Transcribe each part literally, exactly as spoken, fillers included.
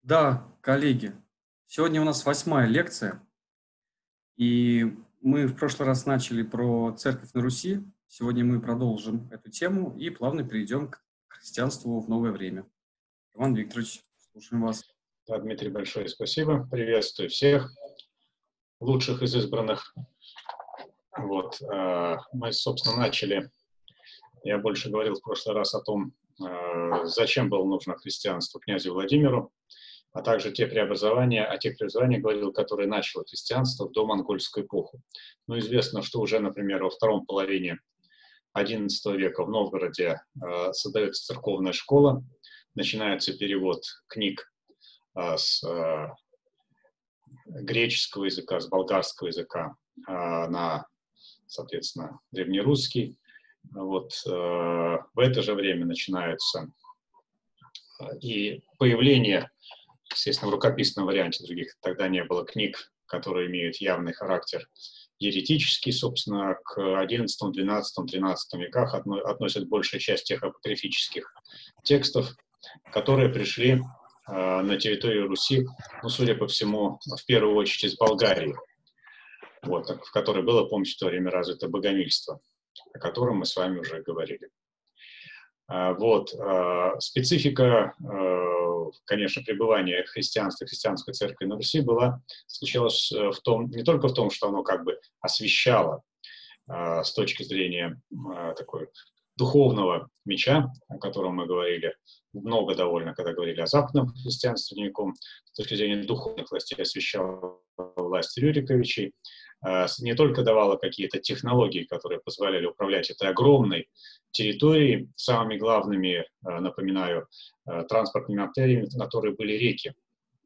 Да, коллеги, сегодня у нас восьмая лекция, и мы в прошлый раз начали про церковь на Руси. Сегодня мы продолжим эту тему и плавно перейдем к христианству в новое время. Иван Викторович, слушаем вас. Да, Дмитрий, большое спасибо. Приветствую всех лучших из избранных. Вот, э, мы, собственно, начали. Я больше говорил в прошлый раз о том, э, зачем было нужно христианство князю Владимиру, а также те преобразования, о тех преобразованиях говорил, которые начало христианство в домонгольскую эпоху. Ну, известно, что уже, например, во втором половине одиннадцатого века в Новгороде э, создается церковная школа, начинается перевод книг э, с э, греческого языка, с болгарского языка э, на, соответственно, древнерусский. Вот, э, в это же время начинается э, и появление, естественно, в рукописном варианте, других тогда не было книг, которые имеют явный характер еретический, собственно, к одиннадцатому, двенадцатому, тринадцатому веках отно, относят большая часть тех апокрифических текстов, которые пришли э, на территорию Руси, ну, судя по всему, в первую очередь из Болгарии, вот, в которой было, помните, в то время развито богомильство, о котором мы с вами уже говорили. А, вот, а, специфика, а, конечно, пребывания христианства, христианской церкви на Руси была, заключалась в том, не только в том, что оно как бы освещало а, с точки зрения а, такой духовного меча, о котором мы говорили много довольно, когда говорили о западном христианстве средневековом, с точки зрения духовных властей освещала власть Рюриковичей, не только давала какие-то технологии, которые позволяли управлять этой огромной территорией, самыми главными, напоминаю, транспортными артериями, которые были реки.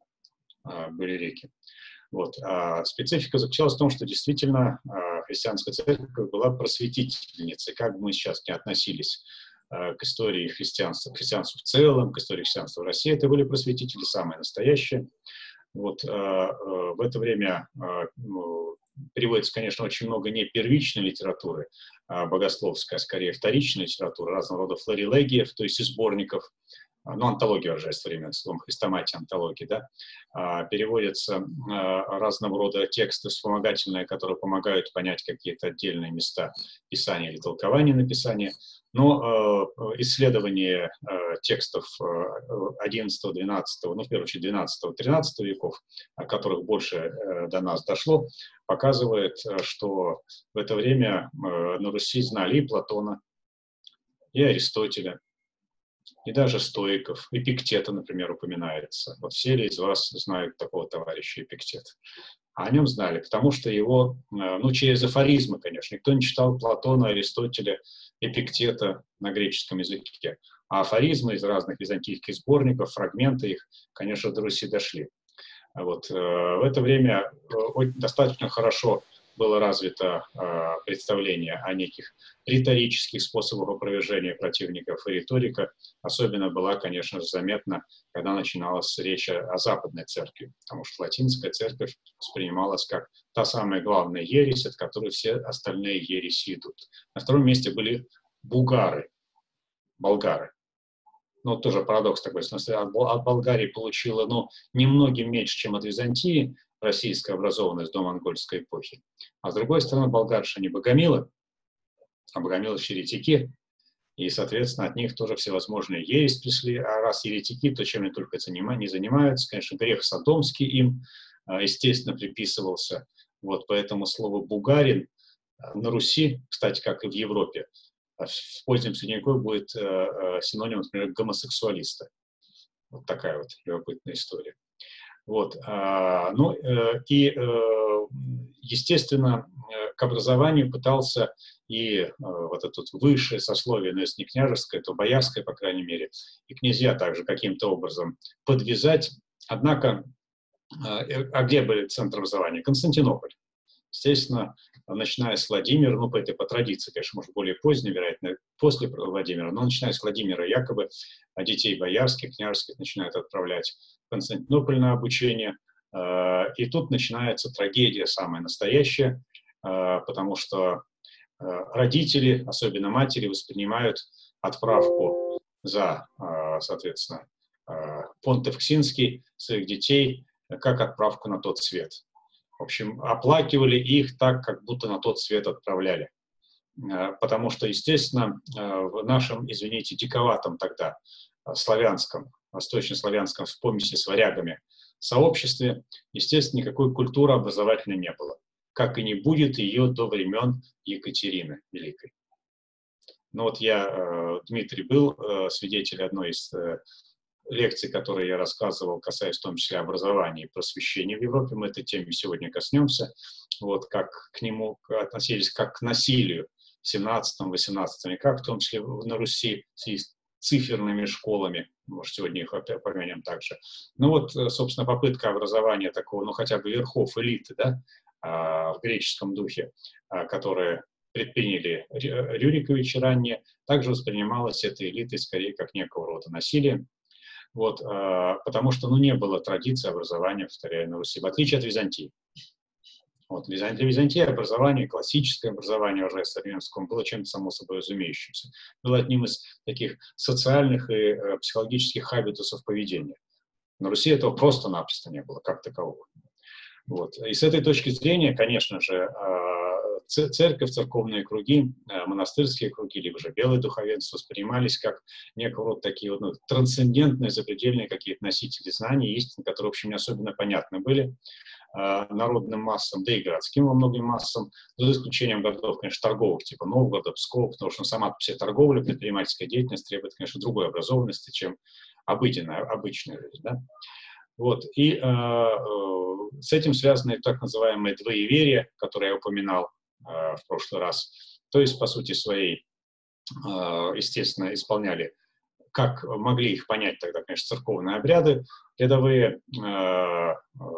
Были реки. Вот. А специфика заключалась в том, что действительно христианская церковь была просветительницей, как бы мы сейчас не относились к истории христианства, к христианству в целом, к истории христианства в России, это были просветители самые настоящие. Вот. В это время переводится, конечно, очень много не первичной литературы, а богословской, а скорее вторичной литературы, разного рода флорелегиев, то есть из сборников, ну, антология уже современным словом, хрестоматия антологии, да, а, переводятся а, разного рода тексты вспомогательные, которые помогают понять какие-то отдельные места Писания или толкования написания. Но э, исследование э, текстов одиннадцатого, двенадцатого, ну, в первую очередь, двенадцатого, тринадцатого веков, о которых больше э, до нас дошло, показывает, что в это время э, на Руси знали и Платона, и Аристотеля, и даже стоиков. Эпиктета, например, упоминается. Вот все ли из вас знают такого товарища Эпиктет? А о нем знали, потому что его, ну, через афоризмы, конечно, никто не читал Платона, Аристотеля, Эпиктета на греческом языке. А афоризмы из разных византийских сборников, фрагменты их, конечно, до Руси дошли. Вот. В это время достаточно хорошо было развито э, представление о неких риторических способах опровержения противников, и риторика особенно была, конечно же, заметна, когда начиналась речь о, о Западной Церкви, потому что латинская церковь воспринималась как та самая главная ересь, от которой все остальные ереси идут. На втором месте были бугары, болгары. Ну, тоже парадокс такой, в смысле, от, от Болгарии получила, ну, немногим меньше, чем от Византии, российская образованность до монгольской эпохи. А с другой стороны, болгарши не богомилы, а богомилы еретики, и, соответственно, от них тоже всевозможные ересь пришли. А раз еретики, то чем они только не занимаются, конечно, грех содомский им, естественно, приписывался. Вот, поэтому слово «бугарин» на Руси, кстати, как и в Европе, в позднем Средневековье будет синонимом, например, гомосексуалиста. Вот такая вот любопытная история. Вот, а, ну э, и, э, естественно, к образованию пытался и э, вот это вот высшее сословие, но если не княжеское, то боярское, по крайней мере, и князья также каким-то образом подвязать. Однако, э, а где были центры образования? Константинополь. Естественно, начиная с Владимира, ну, по этой по традиции, конечно, может, более позднее, вероятно, после Владимира, но начиная с Владимира, якобы детей боярских, княжеских начинают отправлять в Константинополь на обучение. И тут начинается трагедия самая настоящая, потому что родители, особенно матери, воспринимают отправку за, соответственно, Понтеф Ксинский своих детей как отправку на тот свет. В общем, оплакивали их так, как будто на тот свет отправляли. Потому что, естественно, в нашем, извините, диковатом тогда славянском, восточнославянском в помеси с варягами сообществе, естественно, никакой культуры образовательной не было. Как и не будет ее до времен Екатерины Великой. Ну вот я, Дмитрий, был свидетелем одной из лекций, которые я рассказывал, касаясь в том числе образования и просвещения в Европе. Мы этой теме сегодня коснемся. Вот как к нему относились как к насилию в семнадцатом-восемнадцатом веках, в том числе на Руси, с циферными школами. Может, сегодня их опять помянем также. Ну вот, собственно, попытка образования такого, ну хотя бы верхов элиты, да, в греческом духе, которые предприняли Рюриковичи ранее, также воспринималась этой элитой скорее как некого рода насилие. Вот, потому что, ну, не было традиции образования, повторяю, на Руси, в отличие от Византии. Вот, для Византии образование, классическое образование, уже современском, было чем-то само собой разумеющимся. Было одним из таких социальных и э, психологических хабитусов поведения. На Руси этого просто-напросто не было, как такового. Вот. И с этой точки зрения, конечно же, э, церковь, церковные круги, э, монастырские круги, либо же белое духовенство воспринимались как некого рода такие вот, ну, трансцендентные, запредельные какие-то носители знаний, истин, которые, в общем, не особенно понятны были народным массам, да и городским во многим массам, за исключением городов, конечно, торговых, типа Новгорода, Пскова, потому что сама вся торговля, предпринимательская деятельность требует, конечно, другой образованности, чем обыденная, обычная жизнь. Да? Вот. И э, э, с этим связаны так называемые двоеверия, которые я упоминал э, в прошлый раз. То есть, по сути своей, э, естественно, исполняли, как могли их понять тогда, конечно, церковные обряды, рядовые э,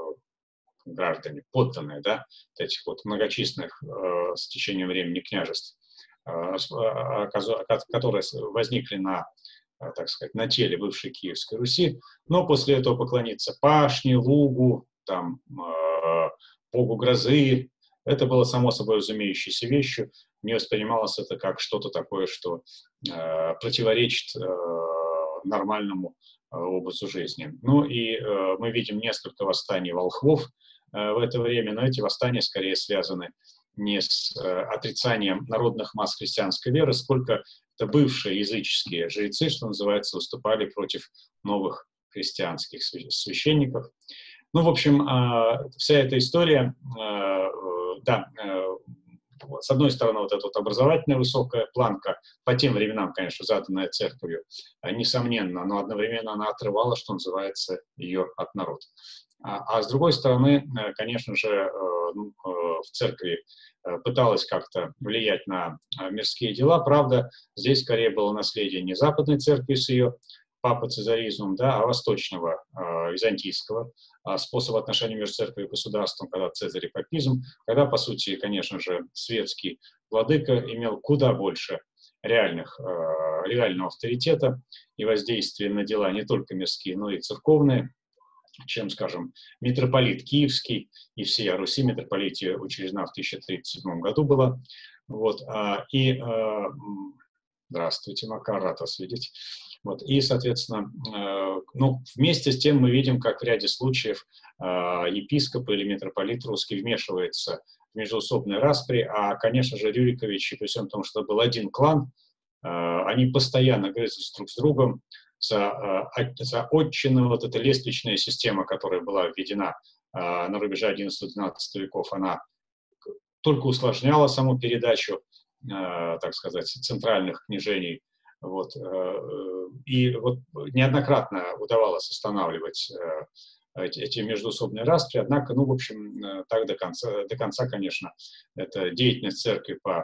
граждане, подданные, да, этих вот многочисленных э, с течением времени княжеств, э, которые возникли на, э, так сказать, на теле бывшей Киевской Руси, но после этого поклониться Пашне, Лугу, там, э, Богу грозы, это было само собой разумеющейся вещью, не воспринималось это как что-то такое, что э, противоречит э, нормальному э, образу жизни. Ну и э, мы видим несколько восстаний волхвов в это время, но эти восстания скорее связаны не с э, отрицанием народных масс христианской веры, сколько это бывшие языческие жрецы, что называется, выступали против новых христианских священников. Ну, в общем, э, вся эта история, э, э, да, э, с одной стороны, вот эта вот образовательная высокая планка, по тем временам, конечно, заданная церковью, э, несомненно, но одновременно она отрывала, что называется, ее от народа. А, а с другой стороны, конечно же, в церкви пыталась как-то влиять на мирские дела. Правда, здесь скорее было наследие не западной церкви с ее папоцезаризмом, да, а восточного, византийского способа отношений между церковью и государством, когда цезарь и папизм, когда, по сути, конечно же, светский владыка имел куда больше реальных, реального авторитета и воздействия на дела не только мирские, но и церковные, чем, скажем, митрополит Киевский и всея Руси, митрополития учреждена в тысяча тридцать седьмом году была. Вот, и, здравствуйте, Макар, рад вас видеть. Вот, и, соответственно, ну, вместе с тем мы видим, как в ряде случаев епископ или митрополит русский вмешивается в междоусобные распри, а, конечно же, Рюриковичи, при всем том, что был один клан, они постоянно грызлись друг с другом, За, за отчину, вот эта лестничная система, которая была введена на рубеже одиннадцатого-двенадцатого веков, она только усложняла саму передачу, так сказать, центральных княжений. Вот. И вот неоднократно удавалось останавливать эти междоусобные распри, однако, ну, в общем, так до конца, до конца, конечно, это деятельность церкви по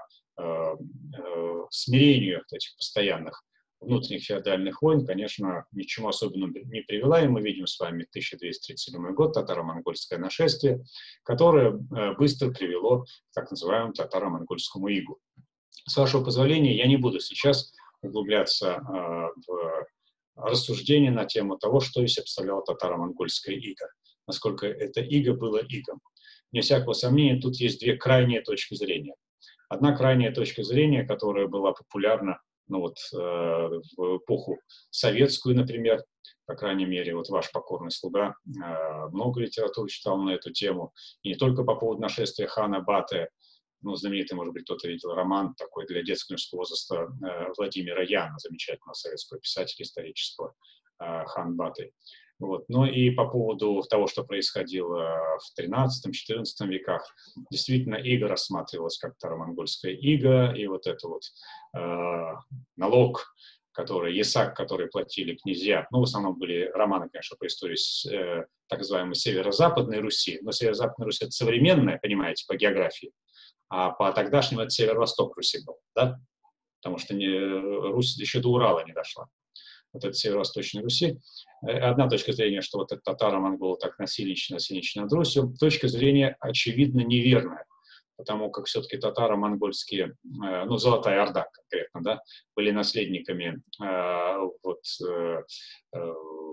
смирению этих постоянных внутренних феодальных войн, конечно, ни к чему особенному не привела, и мы видим с вами тысяча двести тридцать седьмой год, татаро-монгольское нашествие, которое быстро привело к так называемому татаро-монгольскому игу. С вашего позволения, я не буду сейчас углубляться в рассуждения на тему того, что из себя представляла татаро-монгольская ига, насколько это иго было игом. Вне всякого сомнения, тут есть две крайние точки зрения. Одна крайняя точка зрения, которая была популярна ну вот э, в эпоху советскую, например, по крайней мере, вот ваш покорный слуга э, много литературы читал на эту тему, и не только по поводу нашествия хана Баты, ну, знаменитый, может быть, кто-то видел роман такой для детского юношеского возраста э, Владимира Яна, замечательного советского писателя исторического, э, хан Баты. Вот. Ну и по поводу того, что происходило в тринадцатом-четырнадцатом веках, действительно, иго рассматривалась как таро-монгольская иго, и вот это вот э, налог, который, ясак, который платили князья, ну, в основном были романы, конечно, по истории с, э, так называемой северо-западной Руси, но северо-западная Русь — это современная, понимаете, по географии, а по тогдашнему это северо-восток Руси был, да, потому что не, Русь еще до Урала не дошла. Вот это северо-восточной Руси. Одна точка зрения, что вот это татаро-монголы так насильничали, насильничали над Русью, точка зрения, очевидно, неверная, потому как все-таки татаро-монгольские, ну, Золотая Орда конкретно, да, были наследниками э, вот, э, э,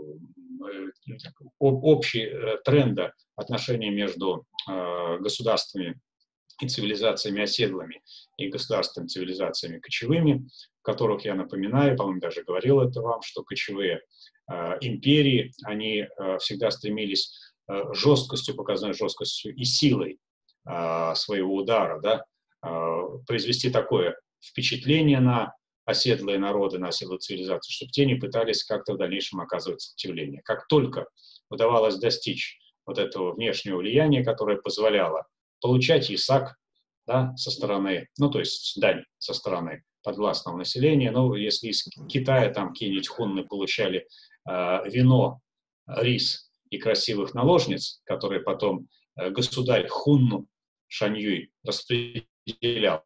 общего тренда отношений между э, государствами и цивилизациями оседлыми, и государственными цивилизациями кочевыми, в которых, я напоминаю, по-моему, даже говорил это вам, что кочевые э, империи, они э, всегда стремились э, жесткостью, показной жесткостью и силой э, своего удара, да, э, произвести такое впечатление на оседлые народы, на оседлые цивилизации, чтобы те не пытались как-то в дальнейшем оказывать сопротивление. Как только удавалось достичь вот этого внешнего влияния, которое позволяло получать ясак, да, со стороны, ну, то есть дань со стороны подвластного населения. Ну, если из Китая там какие-нибудь хунны получали э, вино, рис и красивых наложниц, которые потом э, государь хунну Шаньюй распределял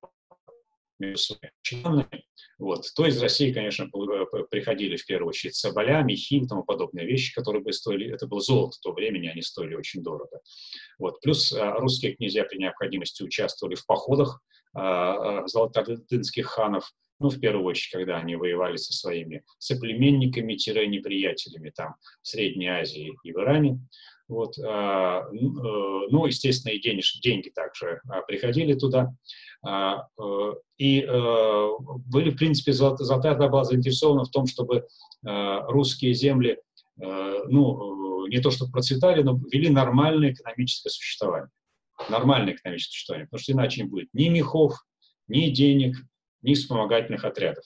между своими членами, вот, то из России, конечно, приходили в первую очередь соболя, мехи и тому подобные вещи, которые бы стоили, это было золото в то времени, они стоили очень дорого. Вот. Плюс а, русские князья при необходимости участвовали в походах а, золотоордынских ханов, ну, в первую очередь, когда они воевали со своими соплеменниками-неприятелями там в Средней Азии и в Иране. Вот, а, ну, естественно, и денеж, деньги также а, приходили туда. А, и а, были, в принципе, Золотая Орда была заинтересована в том, чтобы а, русские земли, а, ну, не то чтобы процветали, но вели нормальное экономическое существование. Нормальное экономическое существование, потому что иначе не будет ни мехов, ни денег, ни вспомогательных отрядов.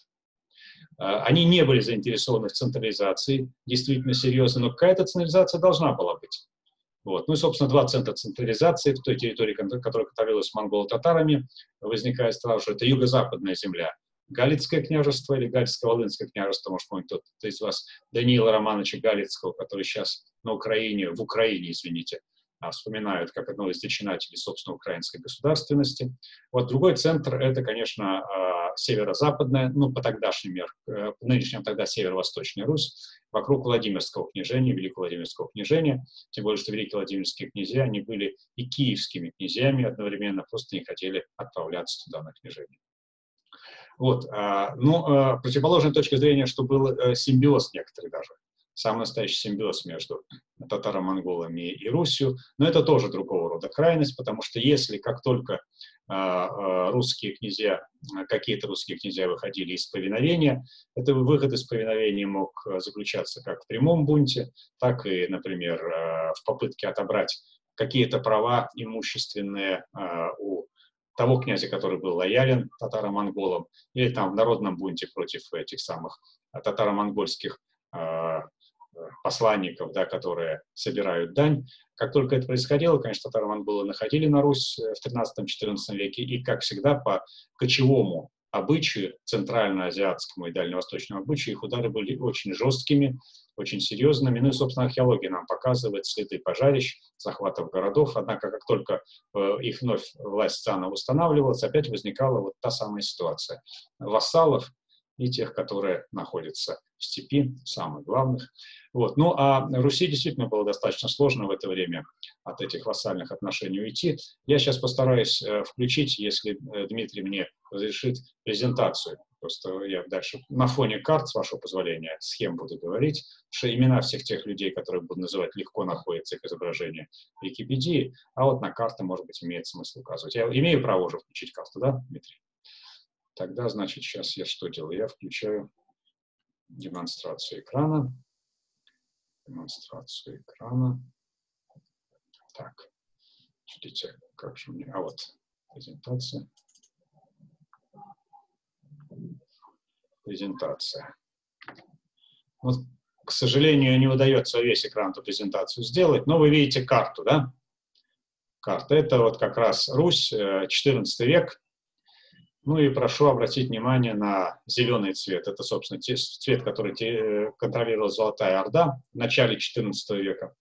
Они не были заинтересованы в централизации, действительно серьезно, но какая-то централизация должна была быть. Вот. Ну и, собственно, два центра централизации в той территории, которая контролировалась монголо-татарами, возникает сразу же. Это юго-западная земля. Галицкое княжество или Галицко-Волынское княжество, может помнить кто-то из вас, Даниила Романовича Галицкого, который сейчас на Украине, в Украине, извините, вспоминают как одного из зачинателей, собственно, украинской государственности. Вот другой центр — это, конечно, северо-западная, ну, по тогдашним меркам, по нынешним тогда северо-восточная Русь, вокруг Владимирского княжения, Великого Владимирского княжения, тем более, что великие Владимирские князья, они были и киевскими князьями одновременно, просто не хотели отправляться туда на княжение. Вот, ну, противоположная точка зрения, что был симбиоз некоторый даже, самый настоящий симбиоз между татаро-монголами и Русью, но это тоже другого рода крайность, потому что если как только э, русские князья, какие-то русские князья выходили из повиновения, это выход из повиновения мог заключаться как в прямом бунте, так и, например, э, в попытке отобрать какие-то права имущественные э, у того князя, который был лоялен татаро-монголам, или там в народном бунте против этих самых татаро-монгольских э, посланников, да, которые собирают дань. Как только это происходило, конечно, татаро-монголы находили на Русь в тринадцатом-четырнадцатом веке, и, как всегда, по кочевому обычаю, центральноазиатскому и дальневосточному обычаю, их удары были очень жесткими, очень серьезными. Ну и, собственно, археология нам показывает следы пожарищ, захватов городов. Однако, как только э, их вновь власть цана устанавливалась, опять возникала вот та самая ситуация вассалов и тех, которые находятся в степи, самых главных. Вот. Ну, а Руси действительно было достаточно сложно в это время от этих вассальных отношений уйти. Я сейчас постараюсь э, включить, если э, Дмитрий мне разрешит, презентацию. Просто я дальше на фоне карт, с вашего позволения, схем буду говорить, что имена всех тех людей, которые буду называть, легко находятся их изображения в Википедии, а вот на карты, может быть, имеет смысл указывать. Я имею право уже включить карту, да, Дмитрий? Тогда, значит, сейчас я что делаю? Я включаю демонстрацию экрана. Демонстрацию экрана. Так, видите, как же мне... А вот, презентация. Презентация. Вот, к сожалению, не удается весь экран эту презентацию сделать, но вы видите карту, да? Карта. Это вот как раз Русь, четырнадцатый век. Ну и прошу обратить внимание на зеленый цвет. Это, собственно, цвет, который контролировала Золотая Орда в начале четырнадцатого века.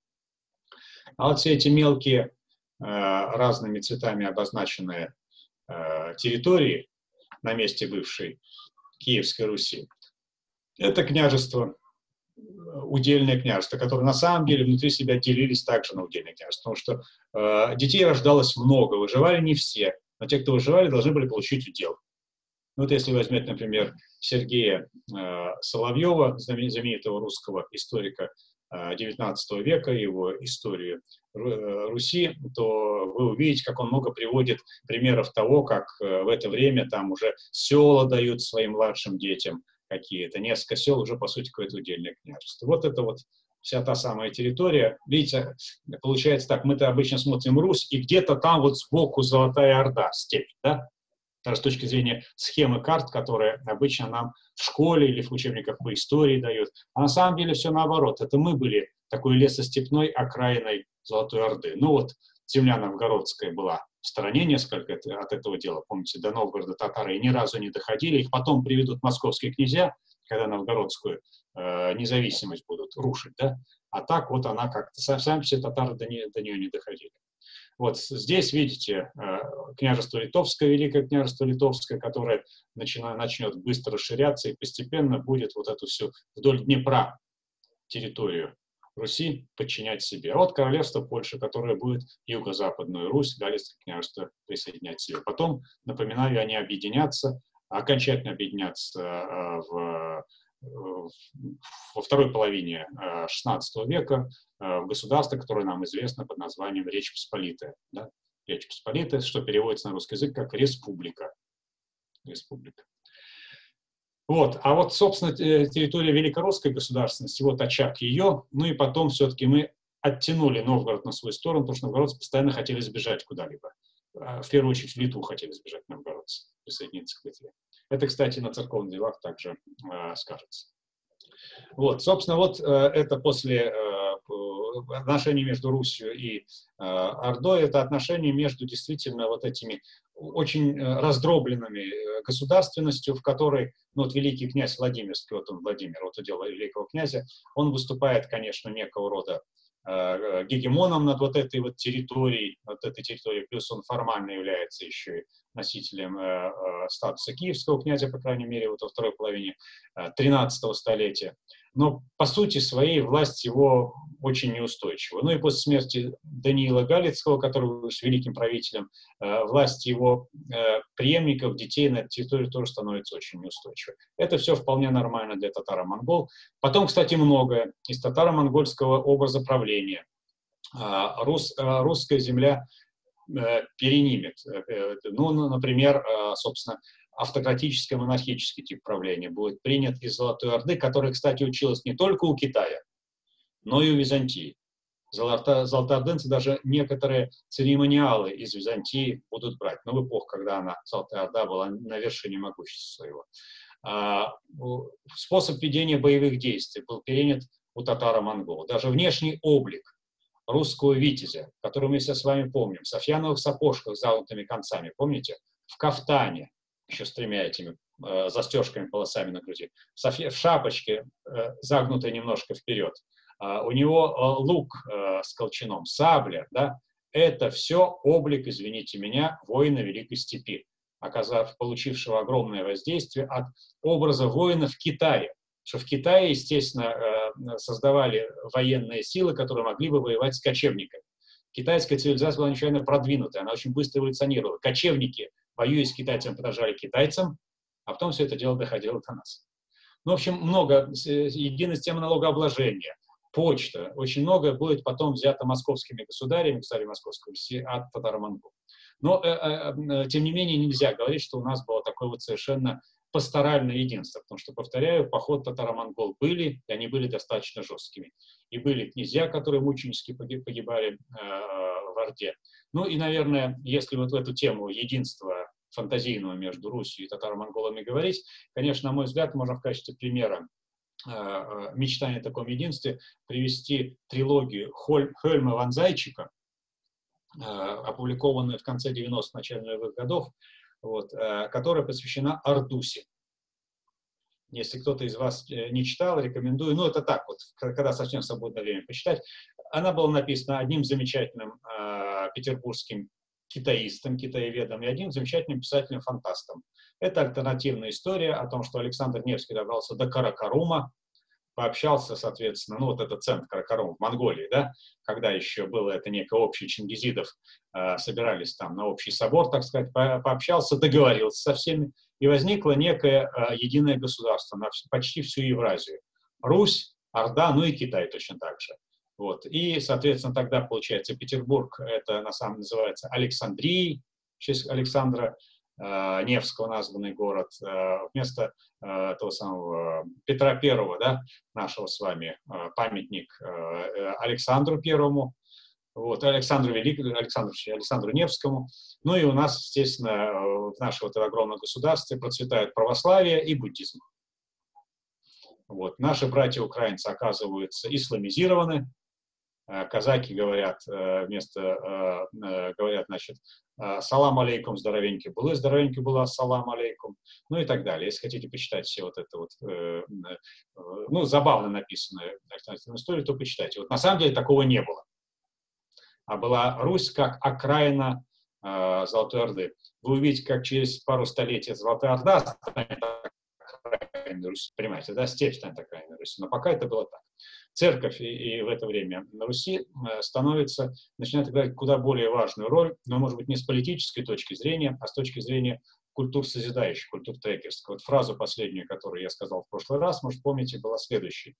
А вот все эти мелкие разными цветами обозначенные территории на месте бывшей Киевской Руси, это княжество, удельное княжество, которые на самом деле внутри себя делились также на удельное княжество, потому что э, детей рождалось много, выживали не все, но те, кто выживали, должны были получить удел. Вот если возьмете, например, Сергея э, Соловьева, знаменитого русского историка э, девятнадцатого века, его историю Руси, то вы увидите, как он много приводит примеров того, как э, в это время там уже села дают своим младшим детям, какие-то, несколько сел уже, по сути, какое-то удельное княжество. Вот это вот вся та самая территория. Видите, получается так, мы-то обычно смотрим Русь, и где-то там вот сбоку Золотая Орда, степь, да? Даже с точки зрения схемы карт, которые обычно нам в школе или в учебниках по истории дают. А на самом деле все наоборот. Это мы были такой лесостепной окраиной Золотой Орды. Ну вот, земля новгородская была в стороне несколько от этого дела. Помните, до Новгорода татары ни разу не доходили. Их потом приведут московские князья, когда новгородскую э, независимость будут рушить. Да? А так вот она как-то... Сами все татары до, не, до нее не доходили. Вот здесь видите э, княжество Литовское, Великое княжество Литовское, которое начина, начнет быстро расширяться и постепенно будет вот эту всю вдоль Днепра территорию Руси подчинять себе. А вот королевство Польши, которое будет юго-западную Русь, Галицкое княжество присоединять себе. Потом, напоминаю, они объединятся, окончательно объединятся э, в, в, во второй половине э, шестнадцатого века э, в государство, которое нам известно под названием Речь Посполитая. Да? Речь Посполитая, что переводится на русский язык как республика. Республика. Вот, а вот, собственно, территория великорусской государственности, вот очаг ее, ну и потом все-таки мы оттянули Новгород на свою сторону, потому что новгородцы постоянно хотели сбежать куда-либо. В первую очередь в Литву хотели сбежать новгородцы, присоединиться к Литве. Это, кстати, на церковных делах также э, скажется. Вот, собственно, вот э, это после э, отношений между Русью и э, Ордой, это отношения между действительно вот этими очень раздробленными государственностью, в которой, ну, вот великий князь Владимирский, вот он, Владимир, вот удел великого князя, он выступает, конечно, некого рода э, гегемоном над вот этой вот территорией, вот этой территорией, плюс он формально является еще и носителем э, э, статуса киевского князя, по крайней мере, вот во второй половине тринадцатого столетия. Но по сути своей власть его очень неустойчива. Ну и после смерти Даниила Галицкого, который был великим правителем, э, власть его э, преемников, детей на этой территории тоже становится очень неустойчивой. Это все вполне нормально для татаро-монгол. Потом, кстати, многое из татаро-монгольского образа правления. Э, рус, э, русская земля э, перенимет. Э, ну, например, э, собственно, автократический, монархический тип правления будет принят из Золотой Орды, которая, кстати, училась не только у Китая, но и у Византии. Золотоордынцы даже некоторые церемониалы из Византии будут брать, но в эпоху, когда она, Золотая Орда, была на вершине могущества своего. А, способ ведения боевых действий был перенят у татаро-монгол. Даже внешний облик русского витязя, который мы все с вами помним, в софьяновых сапожках с загнутыми концами, помните? В кафтане, еще с тремя этими э, застежками, полосами на груди, в, софье, в шапочке, э, загнутой немножко вперед. Uh, у него uh, лук uh, с колчаном, сабля, да, это все облик, извините меня, воина Великой Степи, оказав, получившего огромное воздействие от образа воина в Китае. Что в Китае, естественно, uh, создавали военные силы, которые могли бы воевать с кочевниками. Китайская цивилизация была необычайно продвинутая, она очень быстро эволюционировала. Кочевники, воюя с китайцами, подражали китайцам, а потом все это дело доходило до нас. Ну, в общем, много, единая система налогообложения, почта, очень многое будет потом взято московскими государями, государями Московской Руси от татаро-монгол. Но, э, э, тем не менее, нельзя говорить, что у нас было такое вот совершенно пасторальное единство, потому что, повторяю, поход татаро-монгол были, и они были достаточно жесткими. И были князья, которые мученически погибали э, в Орде. Ну и, наверное, если вот в эту тему единства фантазийного между Русью и татаро-монголами говорить, конечно, на мой взгляд, можно в качестве примера э, мечтания о таком единстве привести трилогию Холь, Хельма ван Зайчика, э, опубликованную в конце девяностых, начале нулевых годов, вот, э, которая посвящена Ордусе. Если кто-то из вас не читал, рекомендую. Ну, это так вот, когда совсем свободное время почитать. Она была написана одним замечательным э, петербургским китаистом, китаеведом и одним замечательным писателем-фантастом. Это альтернативная история о том, что Александр Невский добрался до Каракарума, пообщался, соответственно, ну вот этот центр Каракарум в Монголии, да, когда еще было это некое общее чингизидов, э, собирались там на общий собор, так сказать, по пообщался, договорился со всеми, и возникло некое э, единое государство на всю, почти всю Евразию. Русь, Орда, ну и Китай точно так же. Вот. И, соответственно, тогда, получается, Петербург, это на самом деле называется Александрией, в честь Александра э, Невского названный город, э, вместо э, того самого Петра Первого, да, нашего с вами, э, памятник э, Александру Первому, вот, Александру Великому, Александру, Александру Невскому. Ну и у нас, естественно, в нашем вот огромном государстве процветают православие и буддизм. Вот. Наши братья-украинцы оказываются исламизированы. Казаки говорят вместо, говорят, значит, салам алейкум, здоровенький был, здоровенький была, салам алейкум, ну и так далее. Если хотите почитать все вот это вот, ну, забавно написанную историю, то почитайте. Вот на самом деле такого не было. А была Русь как окраина э, Золотой Орды. Вы увидите, как через пару столетий Золотая Орда станет окраиной Руси, понимаете, да, степь станет окраиной Руси. Но пока это было так. Церковь и, и в это время на Руси э, становится, начинает играть куда более важную роль, но, может быть, не с политической точки зрения, а с точки зрения культур созидающих, культур трекерских. Вот фразу последнюю, которую я сказал в прошлый раз, может, помните, была следующей.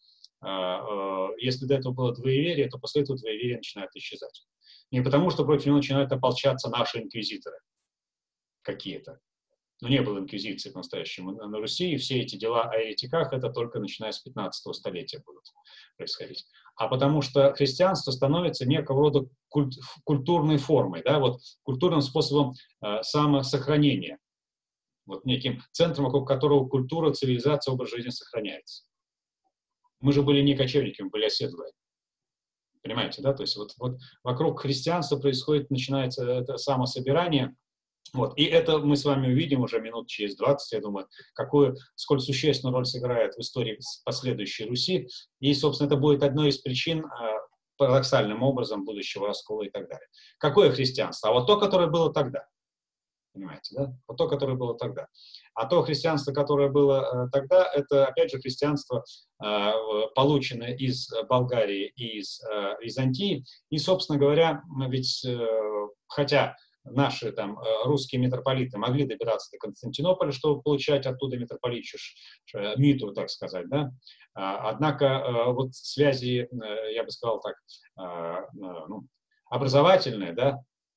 Если до этого было двоеверие, то после этого двоеверие начинает исчезать. Не потому, что против него начинают ополчаться наши инквизиторы какие-то. Но не было инквизиции по-настоящему на Руси, и все эти дела о еретиках, это только начиная с пятнадцатого столетия будут происходить. А потому что христианство становится некого рода культ, культурной формой, да, вот, культурным способом э, самосохранения, вот, неким центром, вокруг которого культура, цивилизация, образ жизни сохраняется. Мы же были не кочевники, мы были оседлые. Понимаете, да? То есть вот, вот вокруг христианства происходит, начинается это самособирание. Вот. И это мы с вами увидим уже минут через двадцать, я думаю, какую, сколь существенную роль сыграет в истории последующей Руси. И, собственно, это будет одной из причин парадоксальным образом будущего раскола и так далее. Какое христианство? А вот то, которое было тогда. Понимаете, да? Вот то, которое было тогда. А то христианство, которое было э, тогда, это, опять же, христианство, э, полученное из Болгарии и из э, Византии. И, собственно говоря, ведь, э, хотя наши там русские митрополиты могли добираться до Константинополя, чтобы получать оттуда митрополитчую митру, так сказать, да, однако э, вот связи, э, я бы сказал так, э, ну, образовательные, да,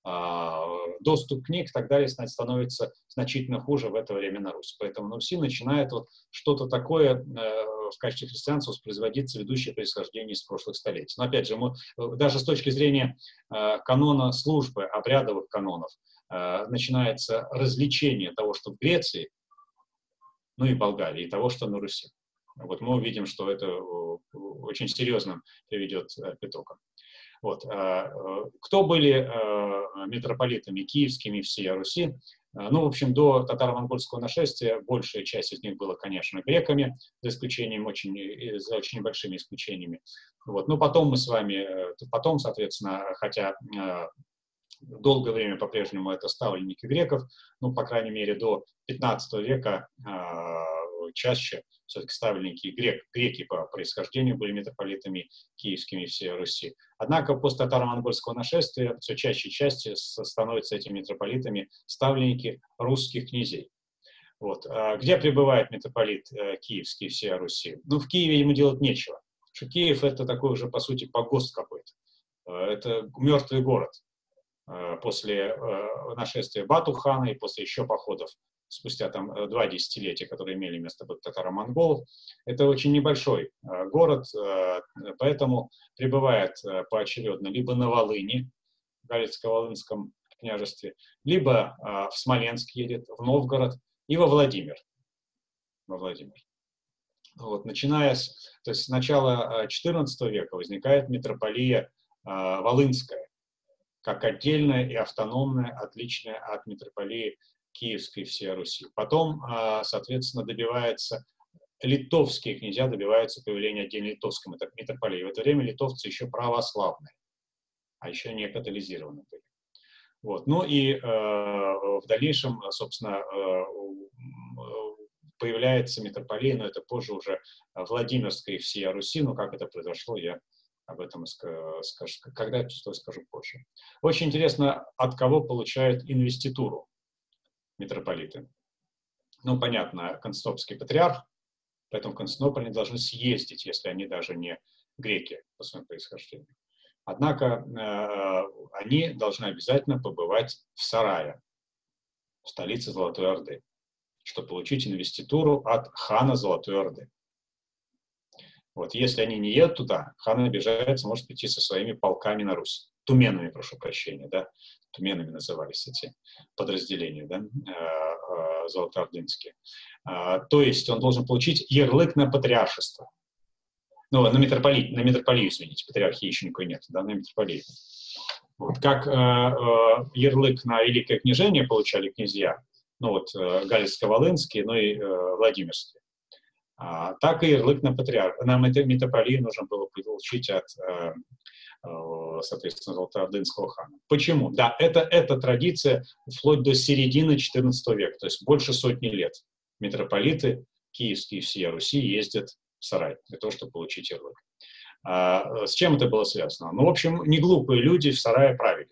доступ к книг и так далее становится значительно хуже в это время на Руси. Поэтому на Руси начинает вот что-то такое э, в качестве христианства воспроизводиться, ведущее происхождение из прошлых столетий. Но опять же, мы, даже с точки зрения э, канона службы, обрядовых канонов, э, начинается развлечение того, что в Греции, ну и Болгарии, и того, что на Руси. Вот мы увидим, что это очень серьезно приведет к итогам. Вот. Кто были митрополитами киевскими всей Руси? Ну, в общем, до татаро-монгольского нашествия большая часть из них была, конечно, греками, за исключением очень, за очень небольшими исключениями. Вот. Но потом мы с вами, потом, соответственно, хотя долгое время по-прежнему это ставленники греков, ну, по крайней мере, до пятнадцатого века чаще все-таки ставленники грек, греки по происхождению были митрополитами киевскими всей Руси. Однако после татаро-монгольского нашествия все чаще и чаще становятся этими митрополитами ставленники русских князей. Вот. А где пребывает митрополит э, киевский всей Руси? Ну, в Киеве ему делать нечего. Потому что Киев — это такой уже, по сути, погост какой-то. Это мертвый город. после нашествия Бату-хана и после еще походов, спустя там два десятилетия, которые имели место под татаро-монголов. Это очень небольшой город, поэтому прибывает поочередно либо на Волыни, в Галицко-Волынском княжестве, либо в Смоленск едет, в Новгород и во Владимир. Во Владимир. Вот, начиная с, то есть с начала четырнадцатого века возникает митрополия Волынская, как отдельная и автономная, отличная от митрополии Киевской и всей Руси. Потом, соответственно, добивается, литовские князья добиваются появления отдельной литовской митрополии. В это время литовцы еще православные, а еще не католизированы были. Вот. Ну и э, в дальнейшем, собственно, э, появляется митрополия, но это позже уже Владимирская и всея Руси, но как это произошло, я об этом скажу, когда что скажу позже. Очень интересно, от кого получают инвеституру митрополиты. Ну, понятно, Константинопольский патриарх, поэтому в Константинополь они должны съездить, если они даже не греки по своему происхождению. Однако э, они должны обязательно побывать в Сарае, в столице Золотой Орды, чтобы получить инвеституру от хана Золотой Орды. Вот, если они не едут туда, хан обижается, может прийти со своими полками на Русь. Туменами, прошу прощения, да, туменами назывались эти подразделения, да, э, э, золотоордынские. Э, то есть он должен получить ярлык на патриаршество. Ну, на митрополию, на митрополию, извините, патриархии еще никакой нет, да, на митрополию. Вот. Как э, э, ярлык на великое княжение получали князья, ну вот э, Галицко-Волынские, ну и э, Владимирские, а, так и ярлык на патриарх, на митрополию нужно было получить от, э, э, соответственно, Золотоордынского хана. Почему? Да, это, это традиция вплоть до середины четырнадцатого века, то есть больше сотни лет. Митрополиты киевские и всея Руси ездят в Сарай для того, чтобы получить ярлык. А, с чем это было связано? Ну, в общем, не глупые люди в Сарае правили.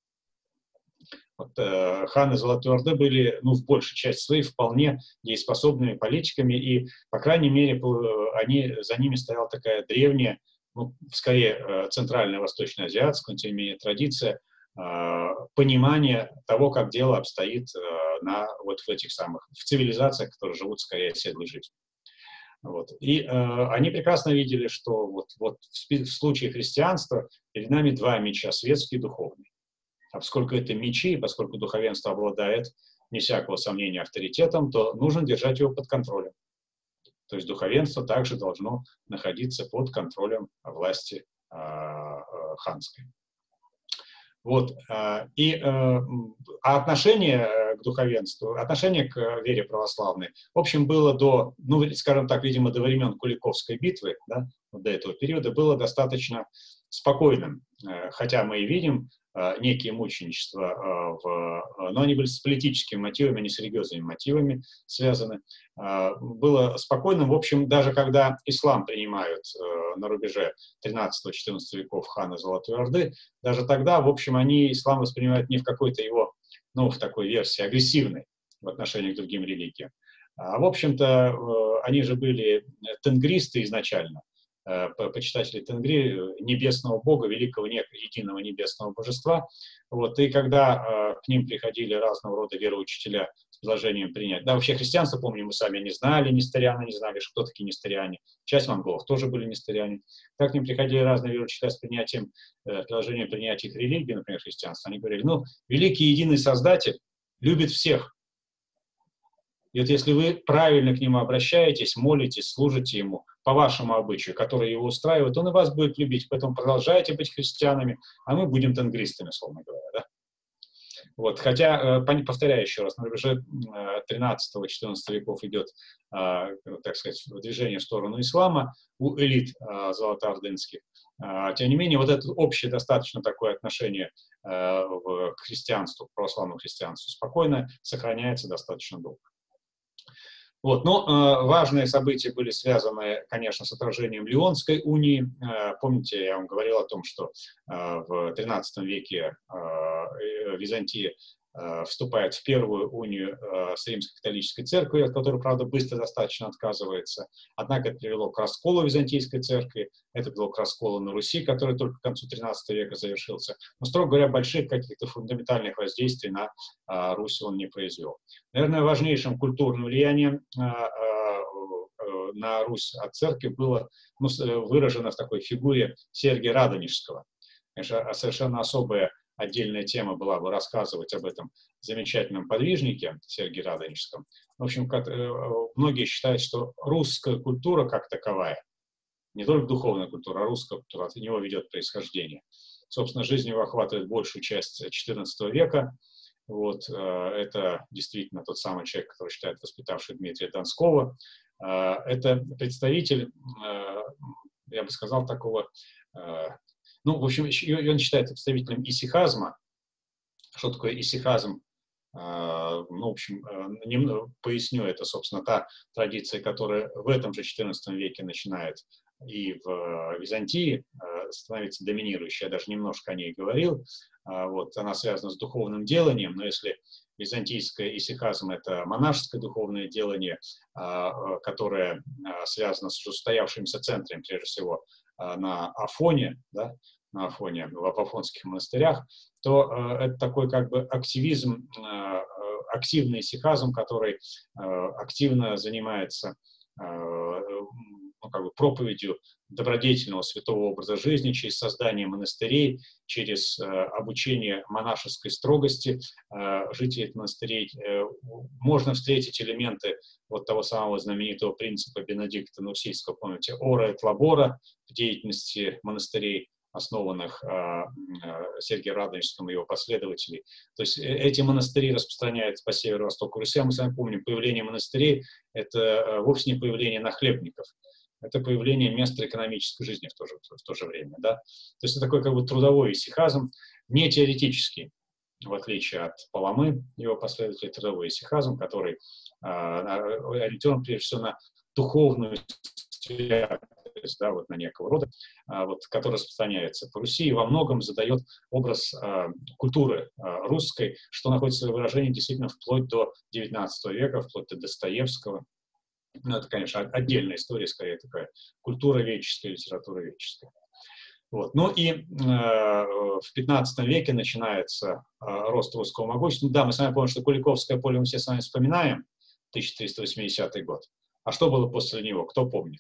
Вот, э, ханы Золотой Орды были, ну, в большей части своей, вполне дееспособными политиками, и, по крайней мере, они, за ними стояла такая древняя, ну, скорее, э, центральная восточноазиатская, тем не менее, традиция э, понимания того, как дело обстоит э, на, вот в этих самых, в цивилизациях, которые живут скорее оседлой жизнью. Вот. И э, они прекрасно видели, что вот, вот в, в случае христианства перед нами два меча, светский и духовный. А поскольку это мечи, поскольку духовенство обладает, не всякого сомнения, авторитетом, то нужно держать его под контролем. То есть духовенство также должно находиться под контролем власти э, э, ханской. Вот. Э, и, э, а отношение к духовенству, отношение к вере православной, в общем, было до, ну, скажем так, видимо, до времен Куликовской битвы, да, до этого периода, было достаточно спокойным. Э, хотя мы и видим некие мученичества, в, но они были с политическими мотивами, не с религиозными мотивами связаны. Было спокойным, в общем, даже когда ислам принимают на рубеже тринадцатого-четырнадцатого веков хана Золотой Орды, даже тогда, в общем, они ислам воспринимают не в какой-то его, ну, в такой версии агрессивной в отношении к другим религиям. А, в общем-то, они же были тенгристы изначально, почитатели Тенгри, небесного бога, великого единого небесного божества. Вот, и когда э, к ним приходили разного рода вероучителя с предложением принять, да, вообще христианство, помню, мы сами не знали, нестерианы не знали, что такие нестериане, часть монголов тоже были нестериане. Когда к ним приходили разные вероучителя с принятием, э, предложением принять их религии, например, христианство, они говорили, ну, великий единый Создатель любит всех. И вот если вы правильно к нему обращаетесь, молитесь, служите ему по вашему обычаю, который его устраивает, он и вас будет любить. Поэтому продолжайте быть христианами, а мы будем тенгристами, словно говоря. Да? Вот. Хотя, повторяю еще раз, на рубеже тринадцатого-четырнадцатого веков идет, так сказать, движение в сторону ислама у элит золотоордынских. Тем не менее, вот это общее достаточно такое отношение к христианству, к православному христианству спокойно сохраняется достаточно долго. Вот. Но э, важные события были связаны, конечно, с отражением Лионской унии. Э, помните, я вам говорил о том, что э, в тринадцатом веке э, Византия вступает в первую унию с Римско-католической церковью, от которой, правда, быстро достаточно отказывается. Однако это привело к расколу Византийской церкви, это привело к расколу на Руси, который только к концу тринадцатого века завершился. Но, строго говоря, больших каких-то фундаментальных воздействий на Русь он не произвел. Наверное, важнейшим культурным влиянием на Русь от церкви было, ну, выражено в такой фигуре Сергия Радонежского. Конечно, совершенно особая отдельная тема была бы рассказывать об этом замечательном подвижнике Сергии Радонежском. В общем, как, э, многие считают, что русская культура как таковая, не только духовная культура, а русская культура, от него ведет происхождение. Собственно, жизнь его охватывает большую часть четырнадцатого века. Вот, э, это действительно тот самый человек, который считает воспитавший Дмитрия Донского. Э, это представитель, э, я бы сказал, такого... Э, Ну, в общем, он считается представителем исихазма. Что такое исихазм? Ну, в общем, немного поясню, это, собственно, та традиция, которая в этом же четырнадцатом веке начинает и в Византии становиться доминирующей. Я даже немножко о ней говорил. Вот, она связана с духовным деланием, но если византийское исихазм — это монашеское духовное делание, которое связано с устоявшимися центрами, прежде всего, на Афоне, да, на Афоне, в афонских монастырях, то э, это такой как бы активизм, э, активный исихазм, который э, активно занимается э, ну, как бы проповедью добродетельного святого образа жизни через создание монастырей, через э, обучение монашеской строгости э, жителей монастырей. Э, можно встретить элементы вот того самого знаменитого принципа Бенедикта Нурсийского, помните, «ора et labora» в деятельности монастырей, основанных э, Сергием Радонежским и его последователей. То есть эти монастыри распространяются по северо-востоку Руси. А мы с вами помним, появление монастырей — это э, вовсе не появление нахлебников, это появление места экономической жизни в то же, в то же время. Да? То есть это такой как бы трудовой исихазм, не теоретический, в отличие от Паламы, его последователей, трудовой исихазм, который э, ориентирован прежде всего на духовную святость, да, вот на некого рода, а, вот, который распространяется по Руси и во многом задает образ а, культуры а, русской, что находит свое выражение действительно вплоть до девятнадцатого века, вплоть до Достоевского. Ну, это, конечно, отдельная история, скорее такая культуроведческая, литературоведческая. Вот. Ну и э, в пятнадцатом веке начинается э, рост русского могущества. Да, мы с вами помним, что Куликовское поле мы все с вами вспоминаем, тысяча триста восьмидесятый год. А что было после него, кто помнит?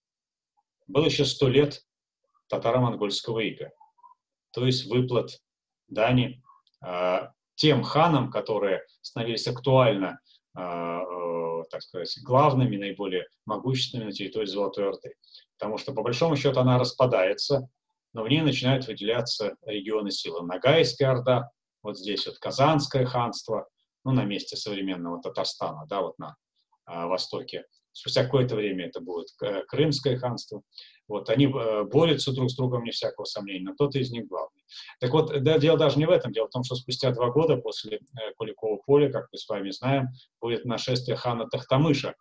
Было еще сто лет татаро-монгольского ига, то есть выплат дани э, тем ханам, которые становились актуально, э, э, так сказать, главными, наиболее могущественными на территории Золотой Орды. Потому что, по большому счету, она распадается, но в ней начинают выделяться регионы силы. Ногайская Орда, вот здесь вот Казанское ханство, ну, на месте современного Татарстана, да, вот на э, востоке. Спустя какое-то время это будет Крымское ханство. Вот, они борются друг с другом, не всякого сомнения, но кто-то из них главный. Так вот, да, дело даже не в этом. Дело в том, что спустя два года после э, Куликова поля, как мы с вами знаем, будет нашествие хана Тахтамыша,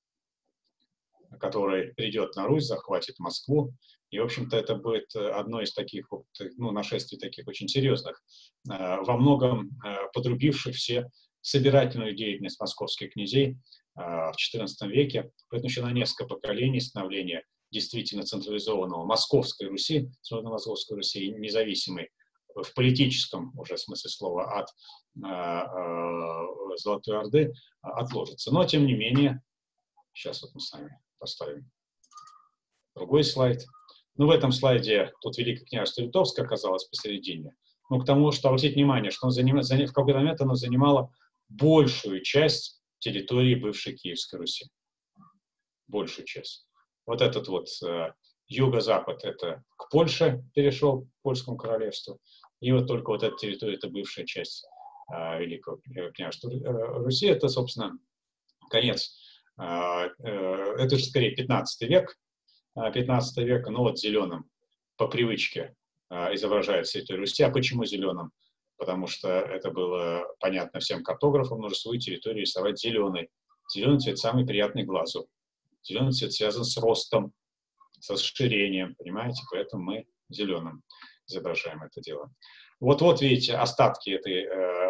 который придет на Русь, захватит Москву. И, в общем-то, это будет одно из таких, вот, ну, нашествий таких очень серьезных, э, во многом э, подрубивших все собирательную деятельность московских князей в четырнадцатом веке, поэтому еще на несколько поколений становления действительно централизованного Московской Руси, Московской Руси, независимой в политическом уже смысле слова от э, э, Золотой Орды, отложится. Но, тем не менее, сейчас вот мы с вами поставим другой слайд. Ну, в этом слайде тут Великое княжество Литовское оказалось посередине. Ну, к тому, что обратите внимание, что он заним, заним, в какой-то момент оно занимало большую часть территории бывшей Киевской Руси. Большую часть. Вот этот вот э, юго-запад, это к Польше перешел, к Польскому королевству. И вот только вот эта территория, это бывшая часть э, Великого княжества Руси. Это, собственно, конец. Э, э, это же скорее пятнадцатый век. пятнадцатого века, ну вот зеленым по привычке э, изображается территория Руси. А почему зеленым? Потому что это было понятно всем картографам, нужно свою территорию рисовать зеленой. Зеленый цвет самый приятный глазу. Зеленый цвет связан с ростом, с расширением, понимаете? Поэтому мы зеленым изображаем это дело. Вот-вот, видите, остатки этой э,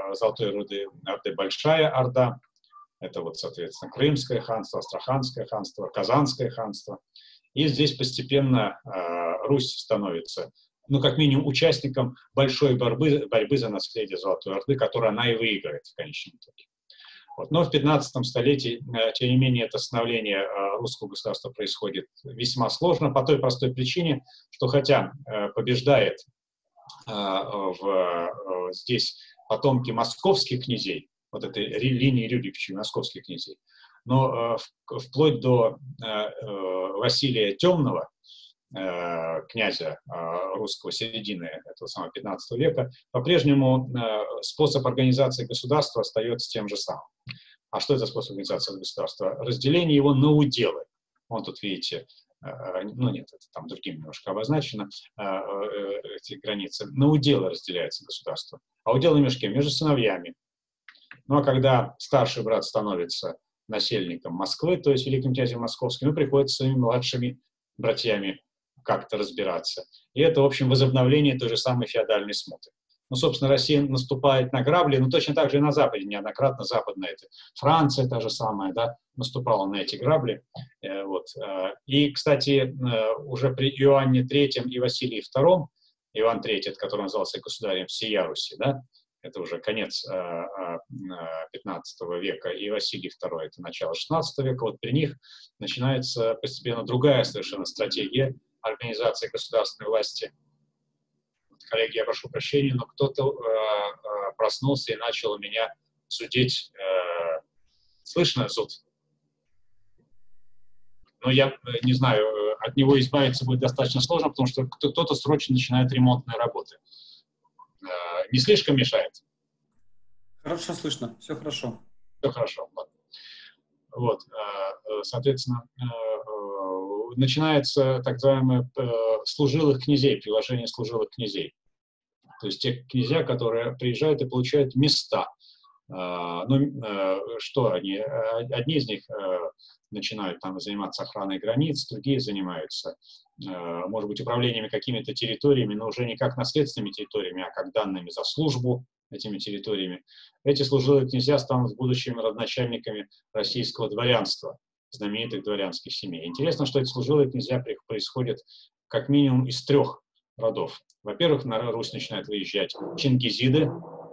Золотой Орды, Орды Большая Орда. Это вот, соответственно, Крымское ханство, Астраханское ханство, Казанское ханство. И здесь постепенно э, Русь становится, ну, как минимум, участником большой борьбы, борьбы за наследие Золотой Орды, которую она и выиграет в конечном итоге. Вот. Но в пятнадцатом столетии, э, тем не менее, это становление э, русского государства происходит весьма сложно, по той простой причине, что хотя э, побеждает э, в, э, здесь потомки московских князей, вот этой линии Рюриковичей, московских князей, но э, вплоть до э, э, Василия Темного, э, князя э, русского середины этого самого пятнадцатого века, по-прежнему э, способ организации государства остается тем же самым. А что это способ организации государства? Разделение его на уделы. Вон тут видите, э, ну нет, это там другим немножко обозначено, э, э, эти границы. На уделы разделяется государство. А уделы между кем? Между сыновьями. Ну а когда старший брат становится насельником Москвы, то есть великим князем московским, ему приходится с своими младшими братьями как-то разбираться. И это, в общем, возобновление той же самой феодальной смуты. Ну, собственно, Россия наступает на грабли, но точно так же и на Западе, неоднократно западная это. Франция та же самая, да, наступала на эти грабли. Э, вот. И, кстати, э, уже при Иоанне Третьем и Василии Втором, Иоанн Третий, это который назывался государем всея Руси, да, это уже конец пятнадцатого века, и Василий Второй, это начало шестнадцатого века, вот при них начинается постепенно другая совершенно стратегия организации государственной власти. Коллеги, я прошу прощения, но кто-то э, проснулся и начал у меня зудеть. Э, слышно зуд? Но я не знаю, от него избавиться будет достаточно сложно, потому что кто-то срочно начинает ремонтные работы. Э, не слишком мешает? Хорошо слышно, все хорошо. Все хорошо. Вот, соответственно, начинается так называемое служилых князей, приложение служилых князей. То есть те князья, которые приезжают и получают места. Ну, что они? Одни из них начинают там заниматься охраной границ, другие занимаются, может быть, управлениями какими-то территориями, но уже не как наследственными территориями, а как данными за службу этими территориями. Эти служилые князья станут будущими родоначальниками российского дворянства, знаменитых дворянских семей. Интересно, что эти служилые князья происходят как минимум из трех родов. Во-первых, на Русь начинают выезжать чингизиды,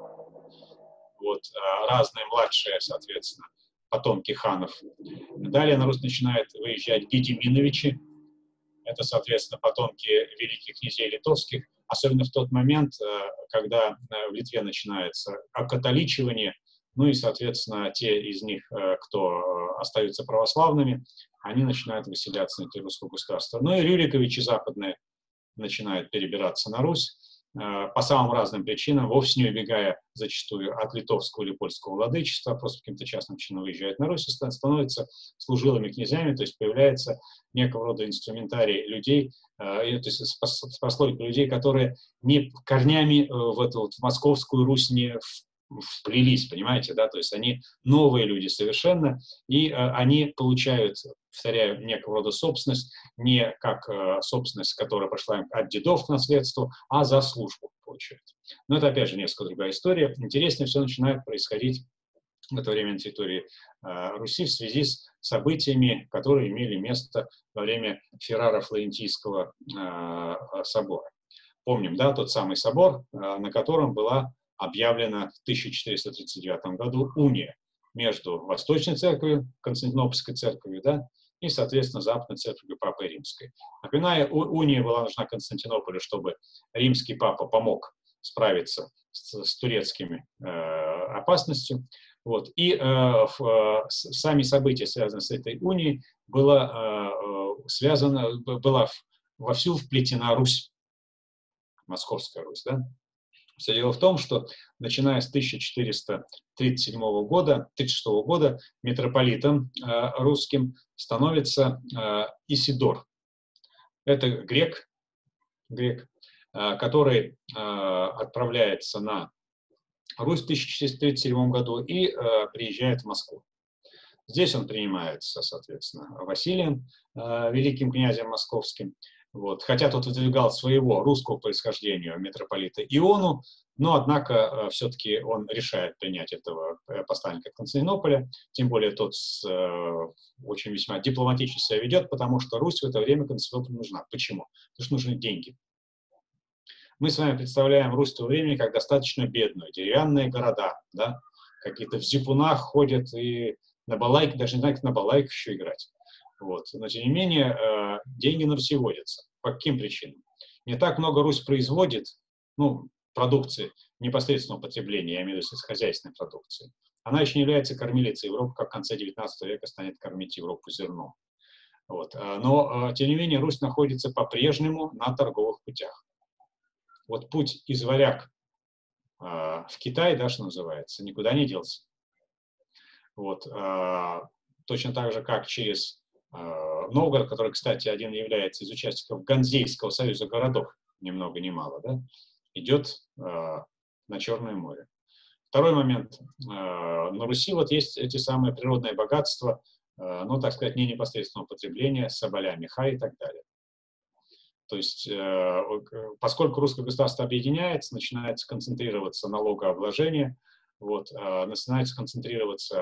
вот, разные младшие, соответственно, потомки ханов. Далее на Русь начинают выезжать гедеминовичи, это, соответственно, потомки великих князей литовских, особенно в тот момент, когда в Литве начинается окатоличивание, ну и, соответственно, те из них, кто остаются православными, они начинают выселяться на территорию русского государства. Ну и Рюриковичи западные начинают перебираться на Русь по самым разным причинам, вовсе не убегая зачастую от литовского или польского владычества, просто каким-то частным чином выезжают на Русь и становятся служилыми князьями, то есть появляется некого рода инструментарий людей, то есть прослойка людей, которые не корнями в эту вот, в московскую Русь не вплелись, понимаете, да, то есть они новые люди совершенно, и они получают, повторяю, некого рода собственность, не как э, собственность, которая пошла от дедов к наследству, а за службу получают. Но это, опять же, несколько другая история. Интереснее все начинает происходить в это время на территории э, Руси в связи с событиями, которые имели место во время Ферраро-Флорентийского э, собора. Помним, да, тот самый собор, э, на котором была объявлена в тысяча четыреста тридцать девятом году уния между Восточной церковью, Константинопольской церковью, да, и, соответственно, Западной церковью Папы Римской. Напоминаю, уния была нужна Константинополю, чтобы римский папа помог справиться с, с турецкими э, опасностью. Вот. И э, в, э, сами события, связанные с этой унией, было, э, связано, была вовсю вплетена Русь, Московская Русь, да. Все дело в том, что начиная с тысяча четыреста тридцать седьмого года, тридцать шестого года митрополитом э, русским становится э, Исидор. Это грек, грек э, который э, отправляется на Русь в тысяча четыреста тридцать седьмом году и э, приезжает в Москву. Здесь он принимается, соответственно, Василием, э, великим князем московским. Вот. Хотя тот выдвигал своего русского происхождения митрополита Иону, но, однако, все-таки он решает принять этого посланника Константинополя, тем более тот с, очень весьма дипломатично себя ведет, потому что Русь в это время Константинополю нужна. Почему? Потому что нужны деньги. Мы с вами представляем Русь того времени как достаточно бедную, деревянные города, да, какие-то в зипунах ходят и на балайке, даже не знаю, как на балайках еще играть. Вот. Но, тем не менее, э, деньги на Руси водятся. По каким причинам? Не так много Русь производит, ну, продукции непосредственного потребления, я имею в виду сельскохозяйственной продукции. Она еще не является кормилицей Европы, как в конце девятнадцатого века станет кормить Европу зерном. Вот. Но, тем не менее, Русь находится по-прежнему на торговых путях. Вот путь из Варяг э, в Китай, да, что называется, никуда не делся. Вот. Э, точно так же, как через э, Новгород, который, кстати, один является из участников Ганзейского союза городов, ни много ни мало, да, идет э, на Черное море. Второй момент. Э, на Руси вот есть эти самые природные богатства, э, ну, так сказать, не непосредственного потребления, соболя, меха и так далее. То есть, поскольку русское государство объединяется, начинается концентрироваться налогообложение, вот, начинается концентрироваться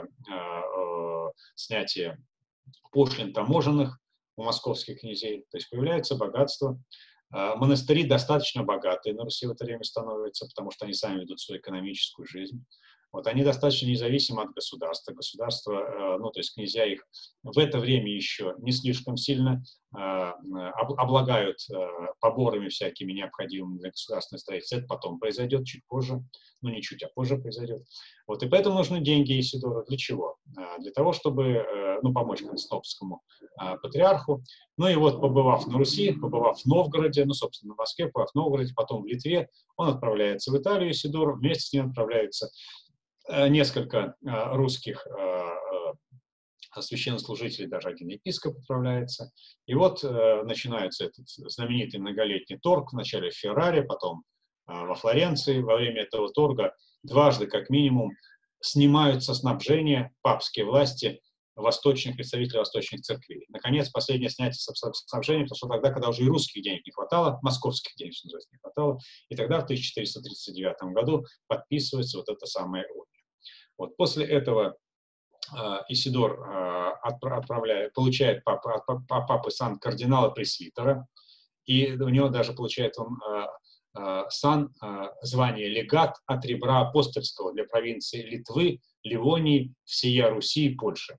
снятие пошлин таможенных у московских князей, то есть появляется богатство. Монастыри достаточно богатые на Руси в это время становятся, потому что они сами ведут свою экономическую жизнь. Вот, они достаточно независимы от государства. Государство, ну, то есть князья их в это время еще не слишком сильно э, облагают э, поборами всякими необходимыми для государственного строительства. Это потом произойдет, чуть позже, ну не чуть, а позже произойдет. Вот, и поэтому нужны деньги Исидора. Для чего? Э, для того, чтобы э, ну, помочь константинопольскому э, патриарху. Ну и вот, побывав на Руси, побывав в Новгороде, ну, собственно, в Москве, побывав в Новгороде, потом в Литве, он отправляется в Италию, Исидор, вместе с ним отправляются несколько э, русских э, э, священнослужителей, даже один епископ отправляется. И вот э, начинается этот знаменитый многолетний торг, вначале в Ферраре, потом э, во Флоренции. Во время этого торга дважды, как минимум, снимаются снабжение папские власти восточных представителей восточных церквей. Наконец, последнее снятие снабжения произошло тогда, когда уже и русских денег не хватало, московских денег, что называется, не хватало. И тогда, в тысяча четыреста тридцать девятом году, подписывается вот это самое уния. Вот после этого э, Исидор э, отправляет, получает папа, от папы сан кардинала пресвитера, и у него даже получает он э, э, сан, э, звание легат от ребра апостольского для провинции Литвы, Ливонии, всея Руси и Польши.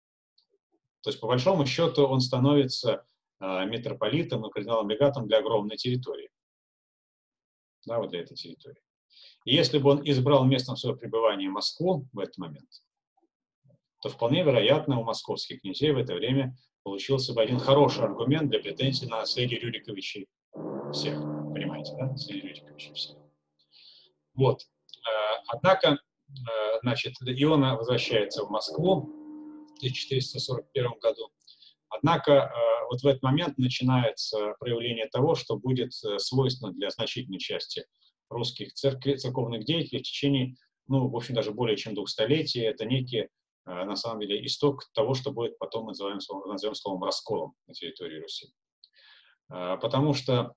То есть, по большому счету, он становится э, митрополитом и кардиналом-легатом для огромной территории. Да, вот для этой территории. И если бы он избрал местом своего пребывания Москву в этот момент, то вполне вероятно у московских князей в это время получился бы один хороший аргумент для претензий на наследие Рюриковичей всех. Понимаете, да? Наследие Рюриковичей всех. Вот. Однако, значит, Иона возвращается в Москву в тысяча четыреста сорок первом году. Однако вот в этот момент начинается проявление того, что будет свойственно для значительной части русских церкви, церковных деятелей в течение, ну, в общем, даже более чем двух столетий. Это некий, на самом деле, исток того, что будет потом называем, назовем словом расколом на территории Руси. Потому что,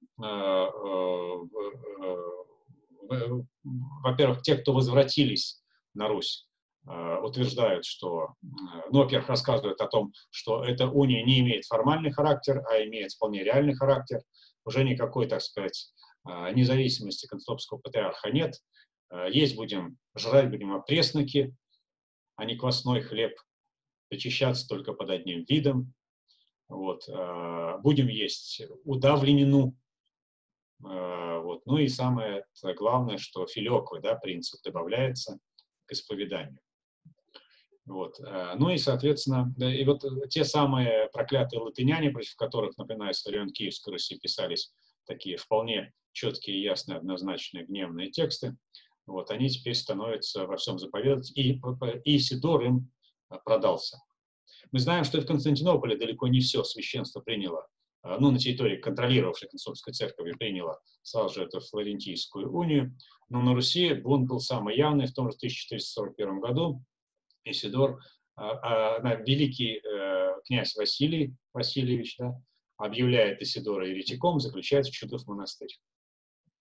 во-первых, те, кто возвратились на Русь, утверждают, что, ну, во-первых, рассказывают о том, что эта уния не имеет формальный характер, а имеет вполне реальный характер. Уже никакой, так сказать, независимости константинопольского патриарха нет. Есть будем, жрать будем опресноки, а не квасной хлеб, причащаться только под одним видом. Вот. Будем есть удавленину. Вот. Ну и самое главное, что филиоквы, да, принцип добавляется к исповеданию. Вот. Ну и, соответственно, и вот те самые проклятые латыняне, против которых, например, с времен Киевской Руси писались такие вполне четкие, ясные, однозначные, гневные тексты, вот, они теперь становятся во всем заповедовать, и, и Исидор им продался. Мы знаем, что и в Константинополе далеко не все священство приняло, ну, на территории контролировавшей Константинопольской церкви приняло сразу же эту Флорентийскую унию, но на Руси бунт был самый явный в том же тысяча четыреста сорок первом году. Исидор, а, а, великий э, князь Василий Васильевич, да, объявляет Исидора еретиком, заключает в Чудов монастырь.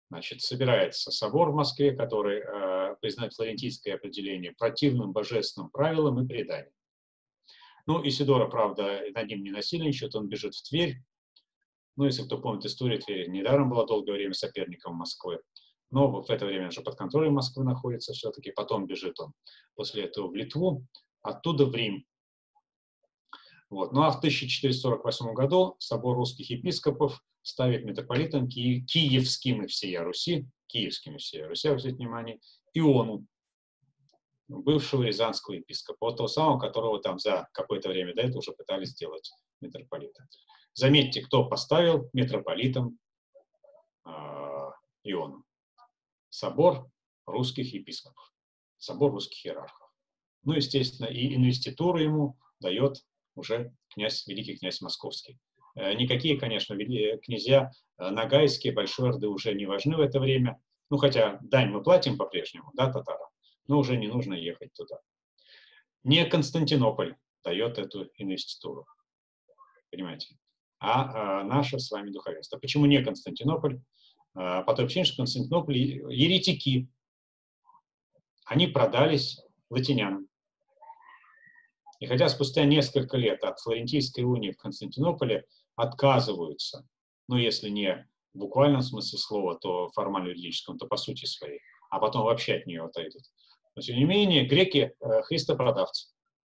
Значит, собирается собор в Москве, который э, признает флорентийское определение противным божественным правилам и преданиям. Ну, Исидора, правда, над ним не насильничает, он бежит в Тверь. Ну, если кто помнит историю, Тверь недаром была долгое время соперником Москвы. Но в это время он же под контролем Москвы находится все-таки. Потом бежит он после этого в Литву, оттуда в Рим. Вот. Ну а в тысяча четыреста сорок восьмом году собор русских епископов ставит митрополитом ки киевским и всея Руси, киевским и всея Руси, обратите внимание, Иону, бывшего рязанского епископа, вот того самого, которого там за какое-то время до этого уже пытались сделать митрополитом. Заметьте, кто поставил митрополитом э, Иону. Собор русских епископов, собор русских иерархов. Ну, естественно, и инвеституру ему дает уже князь, великий князь Московский. Никакие, конечно, князья Ногайские, Большой Орды уже не важны в это время. Ну, хотя дань мы платим по-прежнему, да, татарам, но уже не нужно ехать туда. Не Константинополь дает эту инвеституру, понимаете, а, а наше с вами духовенство. Почему не Константинополь? А, по той причине, что Константинополь еретики, они продались латинянам. И хотя спустя несколько лет от Флорентийской унии в Константинополе отказываются, ну, если не в буквальном смысле слова, то формально-юридическом, то по сути своей, а потом вообще от нее отойдут. Но, тем не менее, греки э, христопродавцы.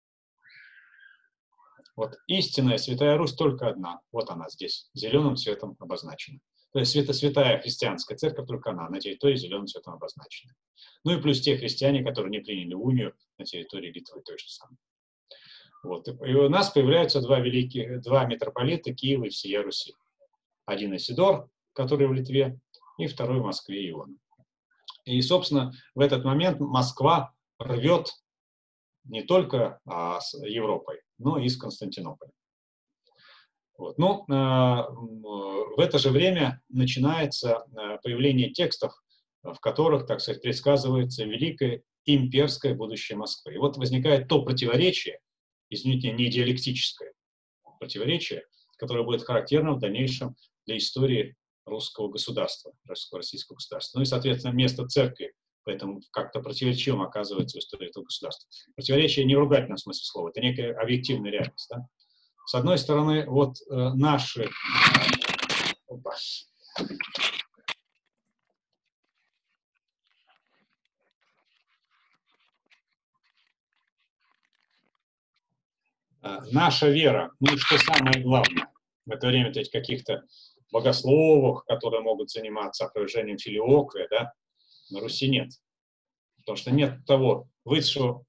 Вот истинная Святая Русь только одна. Вот она здесь, зеленым цветом обозначена. То есть свято святая христианская церковь только она, на территории зеленым цветом обозначена. Ну и плюс те христиане, которые не приняли унию на территории Литвы, то же самое. Вот. И у нас появляются два великих, два митрополита Киева и всея Руси. Один Исидор, который в Литве, и второй в Москве Иоанн. И, собственно, в этот момент Москва рвет не только а, с Европой, но и с Константинополем. Вот. Но а, в это же время начинается появление текстов, в которых, так сказать, предсказывается великое имперское будущее Москвы. И вот возникает то противоречие, извините, не диалектическое противоречие, которое будет характерно в дальнейшем для истории русского государства, русского российского государства. Ну и, соответственно, место церкви, поэтому как-то противоречивым оказывается в истории этого государства. Противоречие не в ругательном смысле слова, это некая объективная реальность. Да? С одной стороны, вот э, наши... Опа. Наша вера, ну и что самое главное, в это время каких-то богословов, которые могут заниматься опровержением филиоквия, да, на Руси нет. Потому что нет того высшего,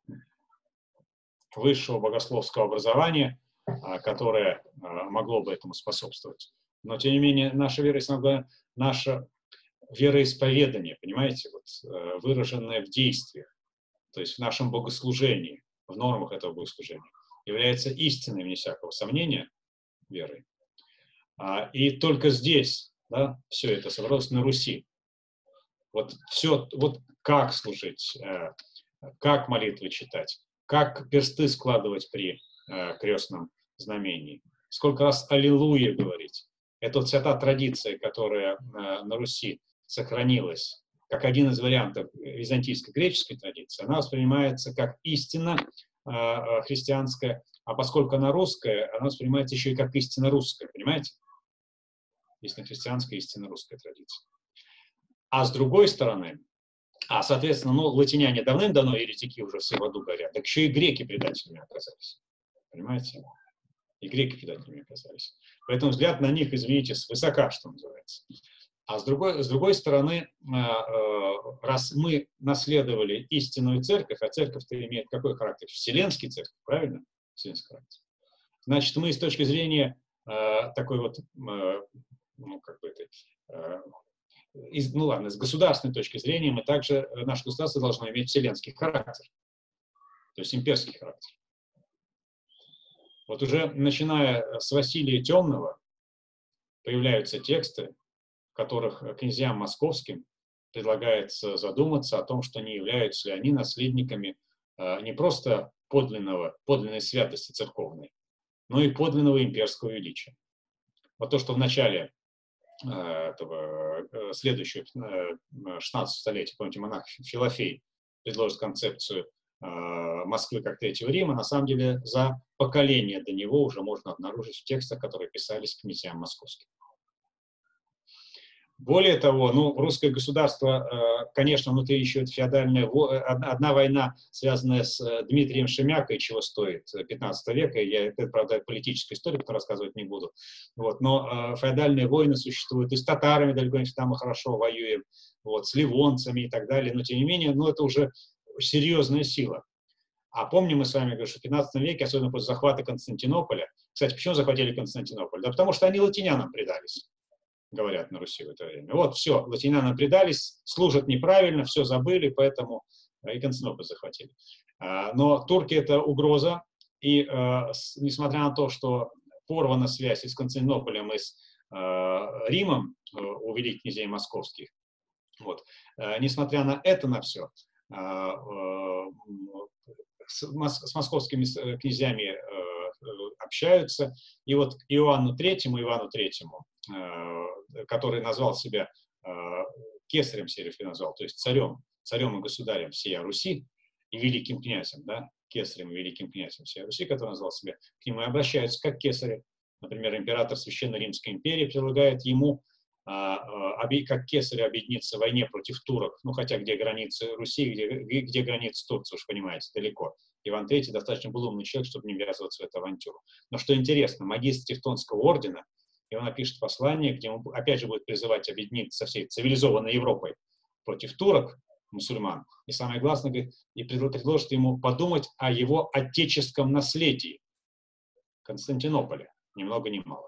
высшего богословского образования, которое могло бы этому способствовать. Но, тем не менее, наша вера, наше вероисповедание, понимаете, вот, выраженное в действиях, то есть в нашем богослужении, в нормах этого богослужения, является истинной, вне всякого сомнения, верой. И только здесь, да, все это собралось на Руси. Вот все, вот как служить, как молитвы читать, как персты складывать при крестном знамении, сколько раз «Аллилуйя» говорить. Это вот вся та традиция, которая на Руси сохранилась, как один из вариантов византийско-греческой традиции, она воспринимается как истина христианская, а поскольку она русская, она воспринимается еще и как истинно русская, понимаете? Истинно христианская, истинно русская традиция. А с другой стороны, а, соответственно, ну, латиняне давным-давно еретики уже все в аду горят, так еще и греки предателями оказались. Понимаете? И греки предателями оказались. Поэтому взгляд на них, извините, свысока, что называется. А с другой, с другой стороны, раз мы наследовали истинную церковь, а церковь-то имеет какой характер? Вселенский церковь, правильно? Вселенский характер. Значит, мы с точки зрения такой вот, ну, как бы это, из, ну ладно, с государственной точки зрения, мы также, наше государство должно иметь вселенский характер, то есть имперский характер. Вот уже начиная с Василия Темного появляются тексты, в которых князьям московским предлагается задуматься о том, что не являются ли они наследниками э, не просто подлинного, подлинной святости церковной, но и подлинного имперского величия. Вот то, что в начале этого следующего шестнадцатого столетия, помните, монах Филофей предложит концепцию Москвы как Третьего Рима, на самом деле за поколение до него уже можно обнаружить в текстах, которые писались князьям московским. Более того, ну, русское государство, конечно, внутри еще это феодальная, одна война, связанная с Дмитрием Шемякой, чего стоит пятнадцатого века, я, это, правда, политическая история, которую рассказывать не буду, вот, но феодальные войны существуют, и с татарами далеко не всегда мы хорошо воюем, вот, с ливонцами и так далее, но тем не менее, ну, это уже серьезная сила. А помним мы с вами, что в пятнадцатом веке, особенно после захвата Константинополя, кстати, почему захватили Константинополь? Да потому что они латинянам предались, говорят на Руси в это время. Вот, все, латинянам предались, служат неправильно, все забыли, поэтому и Константинополь захватили. Но турки — это угроза, и несмотря на то, что порвана связь и с Константинополем, и с Римом у великих князей московских, вот, несмотря на это, на все, с, мос с московскими князьями общаются, и вот Иоанну Третьему, Ивану Третьему, который назвал себя кесарем, Серифий назвал, то есть царем, царем и государем всея Руси и великим князем, да, кесарем и великим князем всея Руси, который назвал себя, к нему и обращаются как к кесарю. Например, император Священной Римской империи предлагает ему как кесарю объединиться в войне против турок, ну хотя где границы Руси, где, где границы Турции, уж понимаете, далеко. Иван Третий достаточно был умный человек, чтобы не ввязываться в эту авантюру. Но что интересно, магистр Тевтонского ордена, и он напишет послание, где он опять же будет призывать объединиться со всей цивилизованной Европой против турок, мусульман, и самое главное, говорит, и предложит ему подумать о его отеческом наследии Константинополя, ни много ни мало.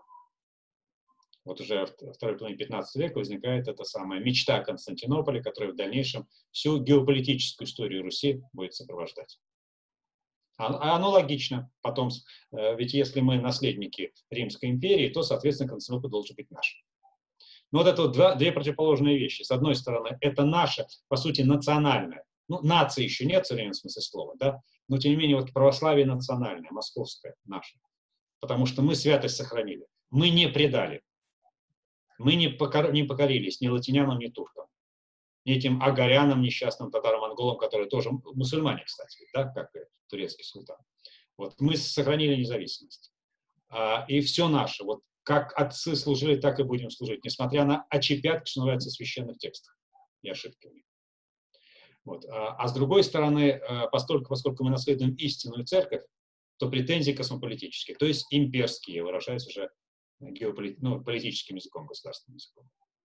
Вот уже в второй половине пятнадцатого века возникает эта самая мечта о Константинополе, которая в дальнейшем всю геополитическую историю Руси будет сопровождать. А оно логично. Потом, ведь если мы наследники Римской империи, то, соответственно, Константинополь должен быть наш. Но вот это вот два, две противоположные вещи. С одной стороны, это наше, по сути, национальное. Ну, нации еще нет в современном смысле слова, да? Но, тем не менее, вот православие национальное, московское, наше. Потому что мы святость сохранили. Мы не предали. Мы не, покор, не покорились ни латинянам, ни туркам. Ни этим агарянам, несчастным татаро-монголам, которые тоже мусульмане, кстати, да, как и турецкий султан. Вот мы сохранили независимость. А, и все наше. Вот как отцы служили, так и будем служить, несмотря на очепятки, что называется, священных текстов и ошибки в них. Вот. А, а с другой стороны, поскольку, поскольку мы наследуем истинную церковь, то претензии космополитические, то есть имперские, выражаясь уже геополит... ну, политическим языком, государственным языком.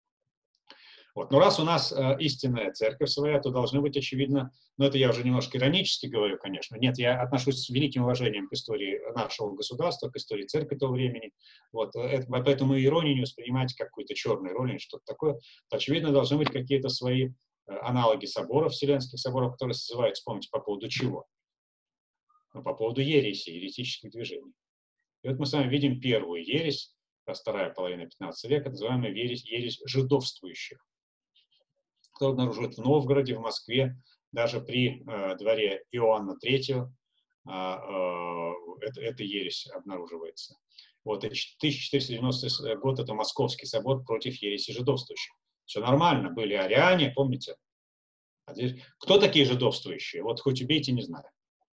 Вот. Но раз у нас э, истинная церковь своя, то должны быть, очевидно, но это я уже немножко иронически говорю, конечно. Нет, я отношусь с великим уважением к истории нашего государства, к истории церкви того времени. Вот. Это, поэтому иронию не воспринимайте как какую-то черную роль или что-то такое. То, очевидно, должны быть какие-то свои э, аналоги соборов, вселенских соборов, которые созывают, вспомните, по поводу чего? Ну, по поводу ереси, еретических движений. И вот мы с вами видим первую ересь, вторая половина пятнадцатого века, называемая ересь, ересь жидовствующих. Кто обнаруживает в Новгороде, в Москве, даже при э, дворе Иоанна Третьего э, э, это, эта ересь обнаруживается. Вот, и тысяча четыреста девяностый год — это Московский собор против ереси жидовствующих. Все нормально, были ариане, помните? А здесь, кто такие жидовствующие? Вот хоть убейте, не знаю.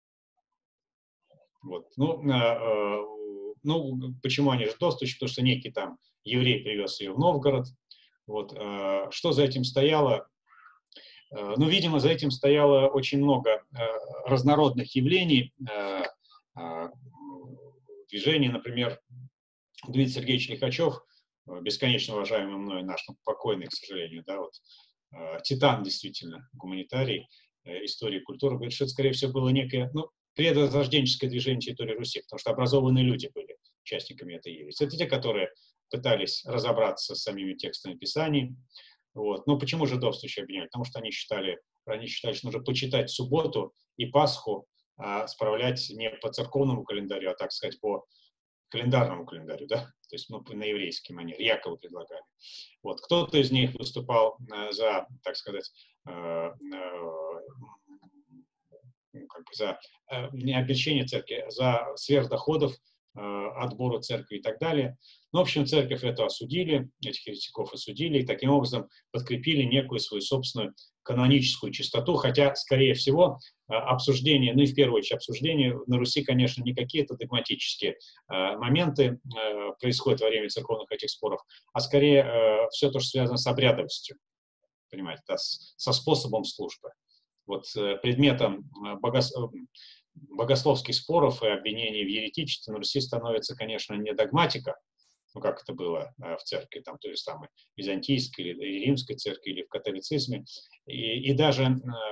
Вот. Ну, э, э, ну, почему они жидовствующие? Потому что некий там еврей привез ее в Новгород. Вот. Э, что за этим стояло? Э, ну, видимо, за этим стояло очень много э, разнородных явлений, э, э, движений. Например, Дмитрий Сергеевич Лихачев, бесконечно уважаемый мной, наш покойный, к сожалению, да, вот, э, титан действительно, гуманитарий, э, истории культуры, говорит, что это, скорее всего, было некое, ну, предвозрожденческое движение на территории Руси, потому что образованные люди были участниками этой ереси. Это те, которые пытались разобраться с самими текстами Писаний. Вот. Но почему жидовствующие обвиняли? Потому что они считали, они считали, что нужно почитать субботу и Пасху, а справлять не по церковному календарю, а, так сказать, по календарному календарю, да, то есть ну, на еврейский манер, якобы предлагали. Вот. Кто-то из них выступал э, за, так сказать, э, э, как бы за э, не обещание церкви, за сверхдоходов отбору церкви и так далее. Ну, в общем, церковь это осудили, этих еретиков осудили, и таким образом подкрепили некую свою собственную каноническую чистоту, хотя, скорее всего, обсуждение, ну и в первую очередь обсуждение на Руси, конечно, не какие-то догматические моменты происходят во время церковных этих споров, а скорее все то, что связано с обрядовостью, понимаете, да, со способом службы. Вот предметом богос... богословских споров и обвинений в еретичестве на Руси становится, конечно, не догматика, ну, как это было в церкви, там, той же самой византийской или римской церкви, или в католицизме, и, и даже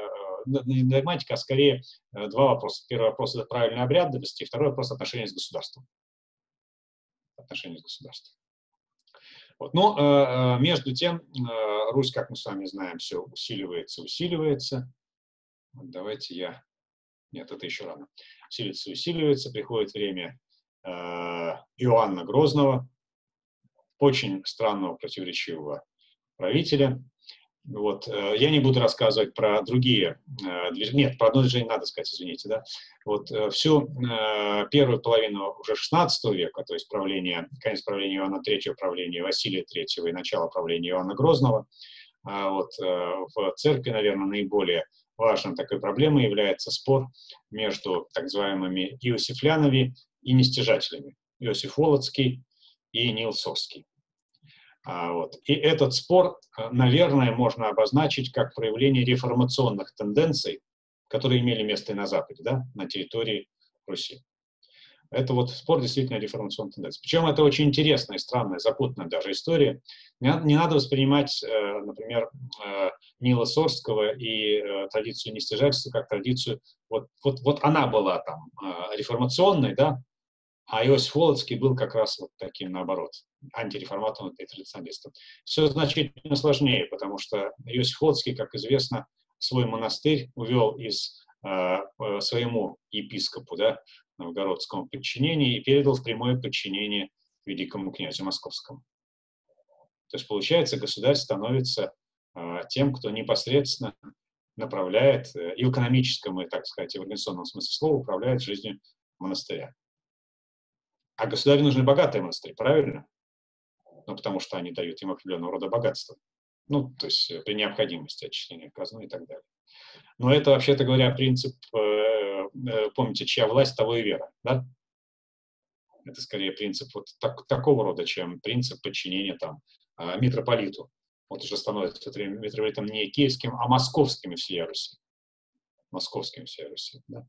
не догматика, а скорее два вопроса. Первый вопрос — это правильная обрядовость, и второй вопрос — отношения с государством. Отношения с государством. Вот. Но э, между тем, э, Русь, как мы с вами знаем, все усиливается, усиливается. Вот давайте я... Нет, это еще рано. Усиливается, усиливается. Приходит время э, Иоанна Грозного, очень странного, противоречивого правителя. Вот. э, Я не буду рассказывать про другие э, движения. Нет, про одно движение надо сказать, извините. Да? Вот, э, всю э, первую половину уже шестнадцатого века, то есть правление, конец правления Иоанна третьего, правление Василия третьего и начало правления Иоанна Грозного, а вот, э, в церкви, наверное, наиболее важной такой проблемой является спор между так называемыми иосифлянами и нестяжателями. Иосиф Волоцкий и Нил Сосский. А, вот. И этот спор, наверное, можно обозначить как проявление реформационных тенденций, которые имели место и на Западе, да, на территории Руси. Это вот спор действительно реформационных тенденций. Причем это очень интересная и странная, запутанная даже история. Не, не надо воспринимать, э, например, э, Нила Сорского и э, традицию нестяжательства как традицию, вот, вот, вот она была там э, реформационной, да, а Иосиф Волоцкий был как раз вот таким, наоборот, антиреформатором и традиционалистом. Все значительно сложнее, потому что Иосиф Волоцкий, как известно, свой монастырь увел из э, своему епископу, да, новгородскому подчинению и передал в прямое подчинение великому князю Московскому. То есть, получается, государь становится э, тем, кто непосредственно направляет э, и в экономическом, и, так сказать, и в организационном смысле слова управляет жизнью монастыря. А государю нужны богатые монастыри, правильно? Ну, потому что они дают им определенного рода богатство. Ну, то есть при необходимости отчисления в казну и так далее. Но это, вообще-то говоря, принцип, э, э, помните, чья власть, того и вера, да? Это скорее принцип вот так, такого рода, чем принцип подчинения там э, митрополиту. Вот уже становится митрополитом не киевским, а московским и всей Руси. Московским и всей Руси, да?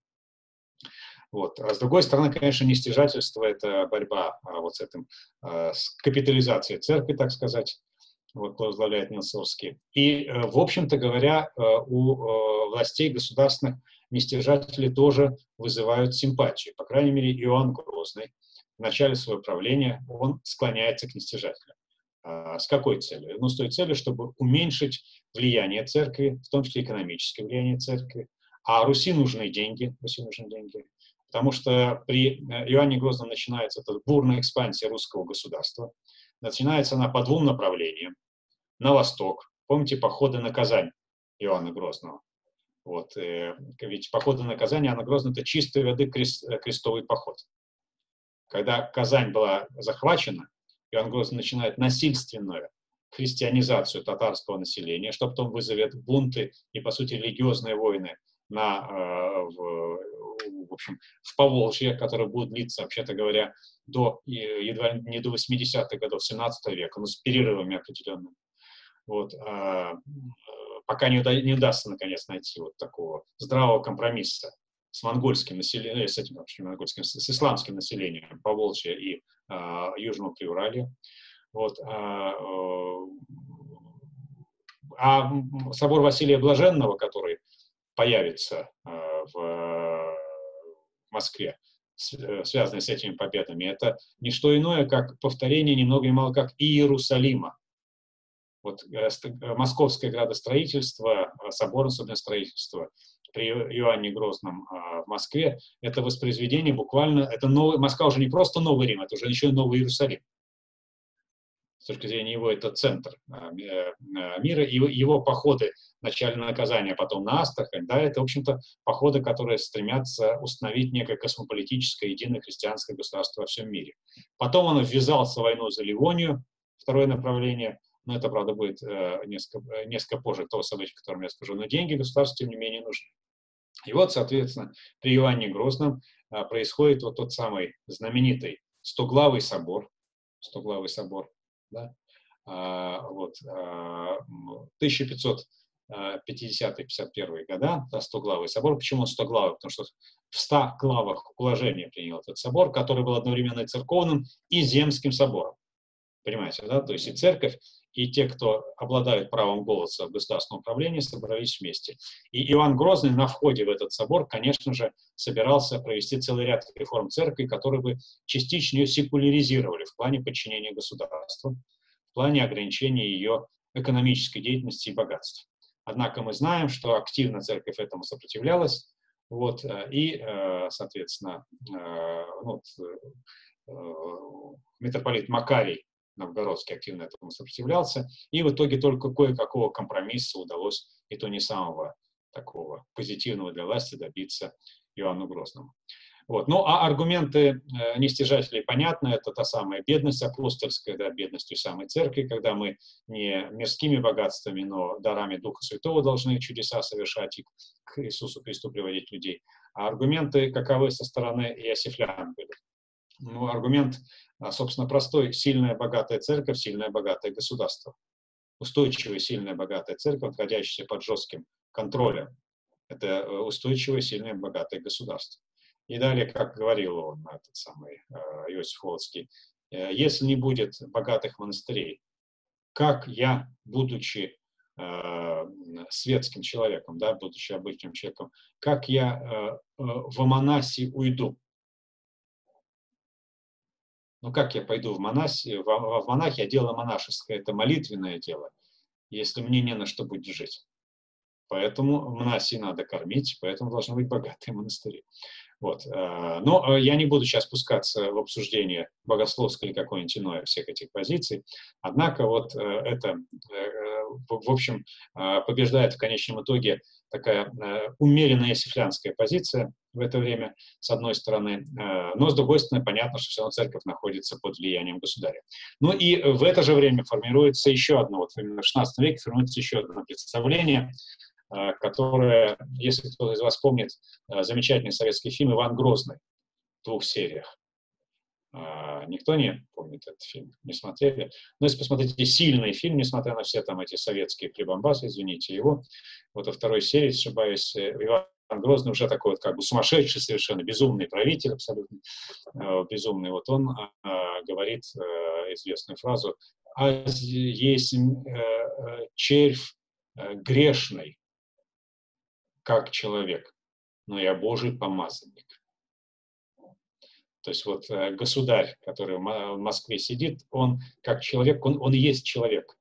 Вот. А с другой стороны, конечно, нестяжательство — это борьба а, вот с этим, а, с капитализацией церкви, так сказать, вот, возглавляет Нил Сорский. И, а, в общем-то говоря, а, у а, властей государственных нестяжатели тоже вызывают симпатию. По крайней мере, Иоанн Грозный в начале своего правления, он склоняется к нестяжателям. А, с какой целью? Ну, с той целью, чтобы уменьшить влияние церкви, в том числе экономическое влияние церкви. А Руси нужны деньги, Руси нужны деньги. Потому что при Иоанне Грозном начинается эта бурная экспансия русского государства. Начинается она по двум направлениям. На восток. Помните походы на Казань Иоанна Грозного? Вот, э, ведь походы на Казань Иоанна Грозного — это чистой воды крест, крестовый поход. Когда Казань была захвачена, Иоанн Грозный начинает насильственную христианизацию татарского населения, что потом вызовет бунты и, по сути, религиозные войны на, э, в, в общем, в Поволжье, которые будут длиться, вообще-то говоря, до, едва не до восьмидесятых годов семнадцатого века, но с перерывами определенными. Вот, а, пока не, уда не удастся, наконец, найти вот такого здравого компромисса с монгольским населением, с этим вообще монгольским, с, с исламским населением Поволжья и а, Южного Приуралья. Вот, а, а собор Василия Блаженного, который появится а, в Москве, связанный с этими победами, это не что иное, как повторение ни много ни мало как Иерусалима. Вот московское градостроительство, соборно-особенное строительство при Иоанне Грозном в Москве, это воспроизведение буквально, это новый, Москва уже не просто Новый Рим, это уже еще и Новый Иерусалим. с точки зрения его это центр мира, и его походы, вначале на Казань, а потом на Астрахань, да, это, в общем-то, походы, которые стремятся установить некое космополитическое единое христианское государство во всем мире. Потом он ввязался в войну за Ливонию, второе направление, но это, правда, будет э, несколько, несколько позже того события, о котором я скажу, но деньги государству, тем не менее, нужны. И вот, соответственно, при Иоанне Грозном э, происходит вот тот самый знаменитый Стоглавый собор, Стоглавый собор, да, а, вот, а, тысяча пятьсот пятидесятые — пятьдесят первые года, да, Стоглавый собор. Почему он стоглавый? Потому что в ста главах уложения принял этот собор, который был одновременно и церковным, и земским собором. Понимаете, да? То есть и церковь, и те, кто обладают правом голоса в государственном управлении, собрались вместе. И Иоанн Грозный на входе в этот собор, конечно же, собирался провести целый ряд реформ церкви, которые бы частично ее секуляризировали в плане подчинения государству, в плане ограничения ее экономической деятельности и богатства. Однако мы знаем, что активно церковь этому сопротивлялась, вот, и, соответственно, ну, митрополит Макарий Новгородский активно этому сопротивлялся, и в итоге только кое-какого компромисса удалось, и то не самого такого позитивного для власти, добиться Иоанну Грозному. Вот. Ну, а аргументы э, нестяжателей понятны, это та самая бедность апостольская, да, бедностью самой церкви, когда мы не мирскими богатствами, но дарами Духа Святого должны чудеса совершать и к Иисусу Христу приводить людей. А аргументы каковы со стороны иосифлян были? Ну, аргумент, собственно, простой. Сильная, богатая церковь, сильное, богатое государство. Устойчивая, сильная, богатая церковь, находящаяся под жестким контролем. Это устойчивое, сильное, богатое государство. И далее, как говорил он, этот самый Иосиф Флотский, если не будет богатых монастырей, как я, будучи э, светским человеком, да, будучи обычным человеком, как я э, в монасии уйду? Ну, как я пойду в, монаси, в, в монахи, а дело монашеское, это молитвенное дело, если мне не на что будет жить. Поэтому монасей надо кормить, поэтому должны быть богатые монастыри. Вот. Но я не буду сейчас спускаться в обсуждение богословское или какое-нибудь иное всех этих позиций. Однако вот это, в общем, побеждает в конечном итоге такая умеренная иосифлянская позиция в это время, с одной стороны. Но, с другой стороны, понятно, что все равно церковь находится под влиянием государя. Ну и в это же время формируется еще одно, вот именно в шестнадцатом веке формируется еще одно представление, которое, если кто-то из вас помнит, замечательный советский фильм «Иван Грозный» в двух сериях. Никто не помнит этот фильм, не смотрели. Но если посмотрите сильный фильм, несмотря на все там эти советские прибамбасы, извините его, вот во второй серии, ошибаюсь, Иван Грозный уже такой вот как бы сумасшедший, совершенно безумный правитель, абсолютно безумный. Вот он говорит известную фразу: «А есть червь грешный, как человек, но я Божий помазанник». То есть вот государь, который в Москве сидит, он как человек, он, он и есть человек.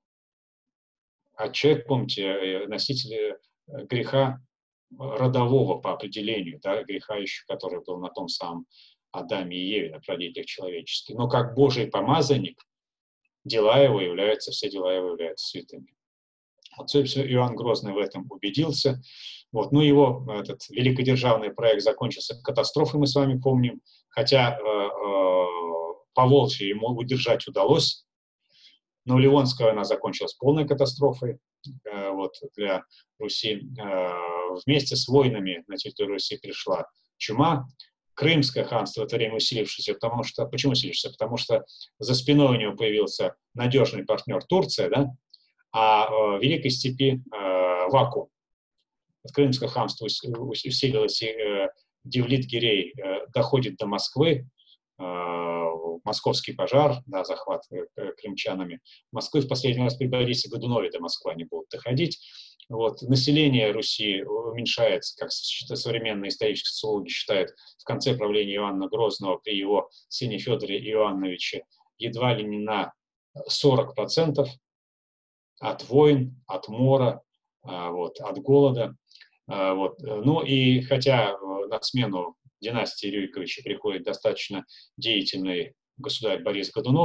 А человек, помните, носитель греха родового по определению, да, греха еще, который был на том самом Адаме и Еве, на прародителях человеческих. Но как Божий помазанник, дела его являются, все дела его являются святыми. Вот, собственно, Иоанн Грозный в этом убедился. Вот. Ну, его этот великодержавный проект закончился катастрофой, мы с вами помним, хотя э, э, Поволжье ему удержать удалось, но Ливонская война закончилась полной катастрофой э, вот, для Руси. Э, вместе с войнами на территорию Руси пришла чума. Крымское ханство в это время усилившееся, потому что, почему усилившееся? Потому что за спиной у него появился надежный партнер Турция, да? А в Великой степи э, вакуум. Крымское ханство усилилось, и э, Девлет-Гирей э, доходит до Москвы, э, московский пожар, да, захват э, крымчанами Москвы. В последний раз при Борисе Годунове до Москвы они будут доходить. Вот. Население Руси уменьшается, как современные исторические социологи считают, в конце правления Иоанна Грозного при его сыне Федоре Иоанновиче едва ли не на сорок процентов. От войн, от мора, вот, от голода. Вот. Ну и хотя на смену династии Рюриковича приходит достаточно деятельный государь Борис Годунов,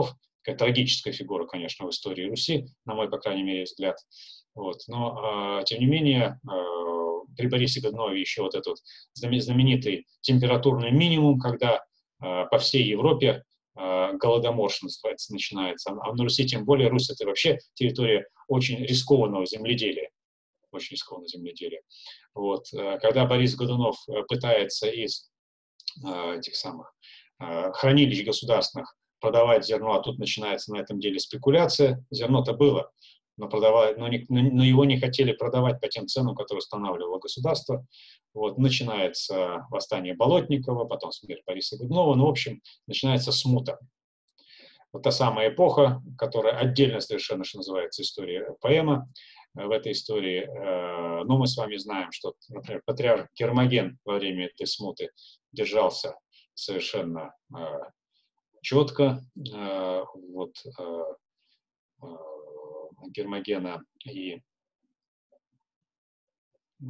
такая трагическая фигура, конечно, в истории Руси, на мой, по крайней мере, взгляд. Вот. Но, э, тем не менее, э, при Борисе Годунове еще вот этот знаменитый температурный минимум, когда э, по всей Европе э, голодомор, что называется, начинается. А на Руси тем более, Русь — это вообще территория очень рискованного земледелия. Очень рискованного земледелия. Вот. Когда Борис Годунов пытается из э, этих самых э, хранилищ государственных продавать зерно, а тут начинается на этом деле спекуляция. Зерно-то было, но, продавать, но, не, но его не хотели продавать по тем ценам, которые устанавливало государство. Вот. Начинается восстание Болотникова, потом смерть Бориса Годунова. Ну, в общем, начинается смута. Вот та самая эпоха, которая отдельно совершенно, что называется, история поэма. В этой истории, э, ну, мы с вами знаем, что, например, патриарх Гермоген во время этой смуты держался совершенно э, четко. Э, вот э, э, Гермогена и э,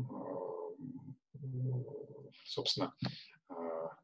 собственно, э,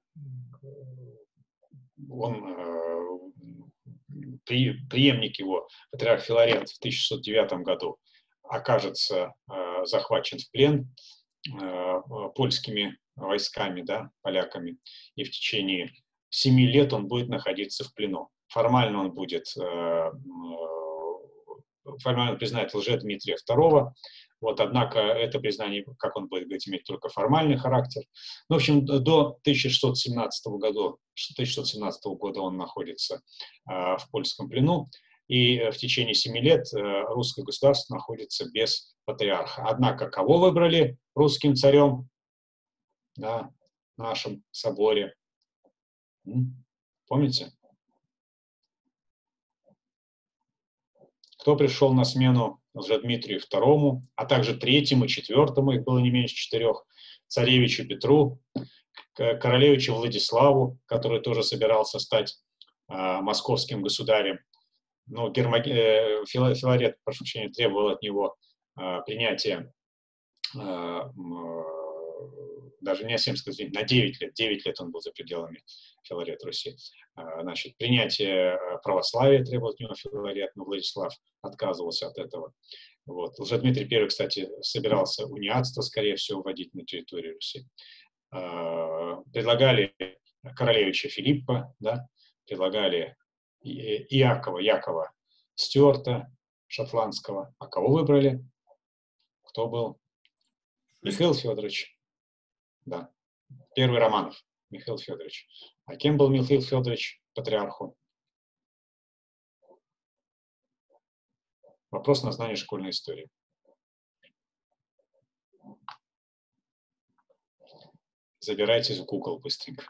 он, э, при, преемник его, патриарх Филарет, в тысяча шестьсот девятом году окажется э, захвачен в плен э, польскими войсками, да, поляками, и в течение семи лет он будет находиться в плену. Формально он будет, э, э, формально признает Лжедмитрия второго, вот, однако это признание, как он будет говорить, иметь только формальный характер. Ну, в общем, до тысяча шестьсот семнадцатого года, тысяча шестьсот семнадцатого года он находится э, в польском плену, и в течение семи лет э, русское государство находится без патриарха. Однако кого выбрали русским царем, да, в нашем соборе? М? Помните? Кто пришел на смену Лжедмитрию второму, а также третьему, четвертому, их было не меньше четырех, царевичу Петру, королевичу Владиславу, который тоже собирался стать э, московским государем. Но Гермог... э, Филарет, прошу прощения, требовал от него э, принятия э, э, даже не на семь, сказать, на девять лет, девять лет он был за пределами Филарет Руси. Значит, принятие православия требовал от него Филарет, но Владислав отказывался от этого. Вот. Лжедмитрий первый, кстати, собирался униатство, скорее всего, вводить на территорию Руси. Предлагали королевича Филиппа, да, предлагали Иакова, Якова Стюарта шотландского. А кого выбрали? Кто был? Михаил Федорович. Да. Первый Романов, Михаил Федорович. А кем был Михаил Федорович патриарху? Вопрос на знание школьной истории. Забирайтесь в Google быстренько.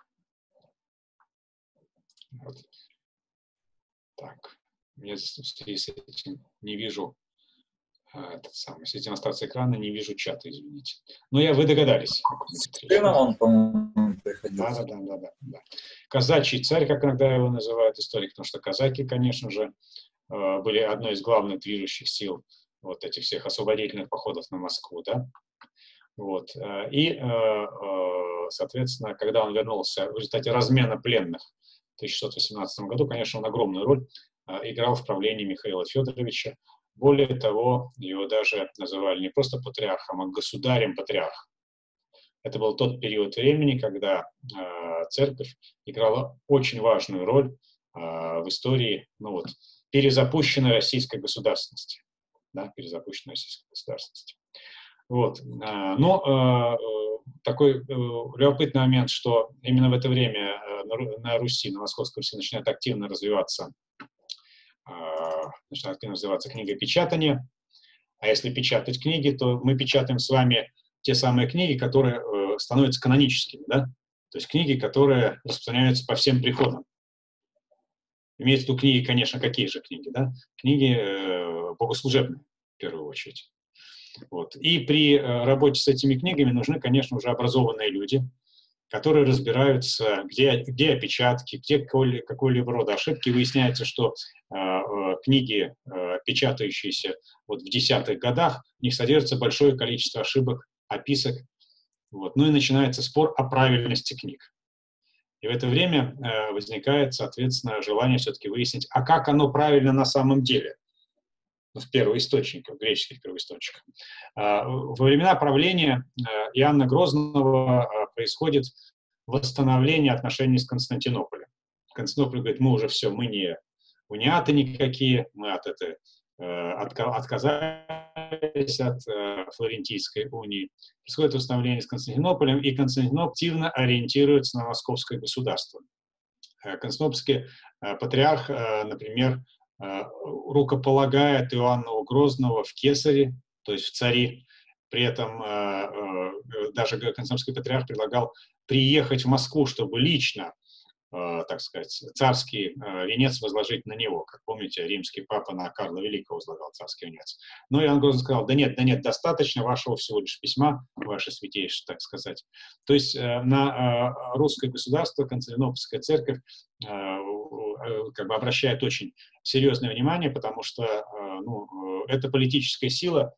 Вот. Так. Я с этим не вижу этот самый, с этим остаться экрана, не вижу чата, извините. Но я, вы догадались. Сыном он, по-моему, приходил. Да, да, да, да, да, да. Казачий царь, как иногда его называют историки, потому что казаки, конечно же, были одной из главных движущих сил вот этих всех освободительных походов на Москву, да. Вот. И, соответственно, когда он вернулся в результате размена пленных в тысяча шестьсот восемнадцатом году, конечно, он огромную роль играл в правлении Михаила Федоровича. Более того, его даже называли не просто патриархом, а государем-патриархом. Это был тот период времени, когда э, церковь играла очень важную роль э, в истории, ну вот, перезапущенной российской государственности. Да, перезапущенной российской государственности. Вот. Э, но э, такой э, любопытный момент, что именно в это время э, на, на Руси, на Московской Руси начинает активно развиваться начинает активно развиваться книгопечатание. А если печатать книги, то мы печатаем с вами те самые книги, которые э, становятся каноническими, да? То есть книги, которые распространяются по всем приходам. Имеется в виду книги, конечно, какие же книги, да? Книги э, богослужебные, в первую очередь. Вот. И при э, работе с этими книгами нужны, конечно, уже образованные люди, которые разбираются, где, где опечатки, где какой-либо, какой-либо рода ошибки. Выясняется, что э, э, книги, э, печатающиеся вот в десятых годах, в них содержится большое количество ошибок, описок. Вот. Ну и начинается спор о правильности книг. И в это время возникает, соответственно, желание все-таки выяснить, а как оно правильно на самом деле, в первоисточниках, в греческих первоисточниках. Во времена правления Иоанна Грозного происходит восстановление отношений с Константинополем. Константинополь говорит, мы уже все, мы не униаты никакие, мы от этой, отказались от Флорентийской унии. Происходит восстановление с Константинополем, и Константинополь активно ориентируется на московское государство. Константинопольский патриарх, например, рукополагает Иоанна Грозного в кесаре, то есть в цари. При этом даже Константинопольский патриарх предлагал приехать в Москву, чтобы лично, так сказать, царский венец возложить на него. Как помните, римский папа на Карла Великого возлагал царский венец. Но Иоанн Грозный сказал, да нет, да нет, достаточно вашего всего лишь письма, ваше святейшество, так сказать. То есть на русское государство Константинопольская церковь как бы обращает очень серьезное внимание, потому что ну, это политическая сила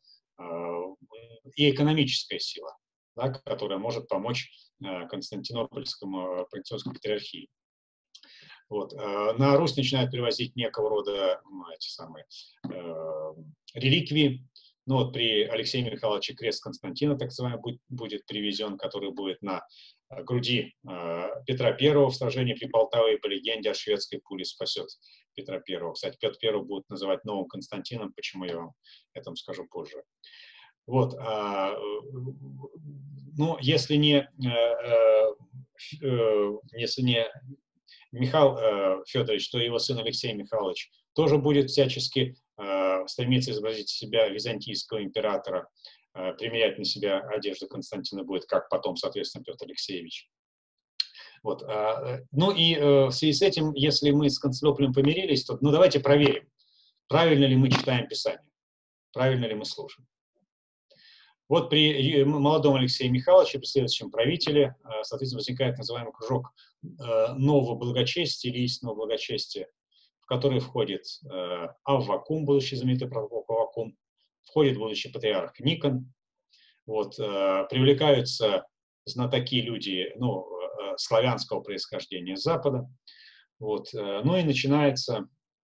и экономическая сила, да, которая может помочь Константинопольскому Константинопольской патриархии. Вот. На Русь начинают привозить некого рода ну, эти самые, э, реликвии. Ну, вот при Алексее Михайловиче крест Константина, так называемый, будет, будет привезен, который будет на груди э, Петра Первого в сражении при Полтаве, и по легенде о шведской пуле спасет Петра Первого. Кстати, Петр Первый будут называть новым Константином, почему я вам этом скажу позже. Вот. А, ну, если не, э, э, если не Михаил э, Федорович, то его сын Алексей Михайлович тоже будет всячески э, стремиться изобразить себя византийского императора, э, примерять на себя одежду Константина будет, как потом, соответственно, Петр Алексеевич. Вот. Э, ну и э, в связи с этим, если мы с Константинополем помирились, то ну, давайте проверим, правильно ли мы читаем Писание, правильно ли мы слушаем. Вот при молодом Алексее Михайловиче, при следующем правителе, соответственно, возникает называемый кружок нового благочестия или истинного благочестия, в который входит Аввакум, будущий знаменитый пророк Аввакум, входит будущий патриарх Никон, вот, привлекаются знатоки, люди ну, славянского происхождения с Запада, вот, ну и начинается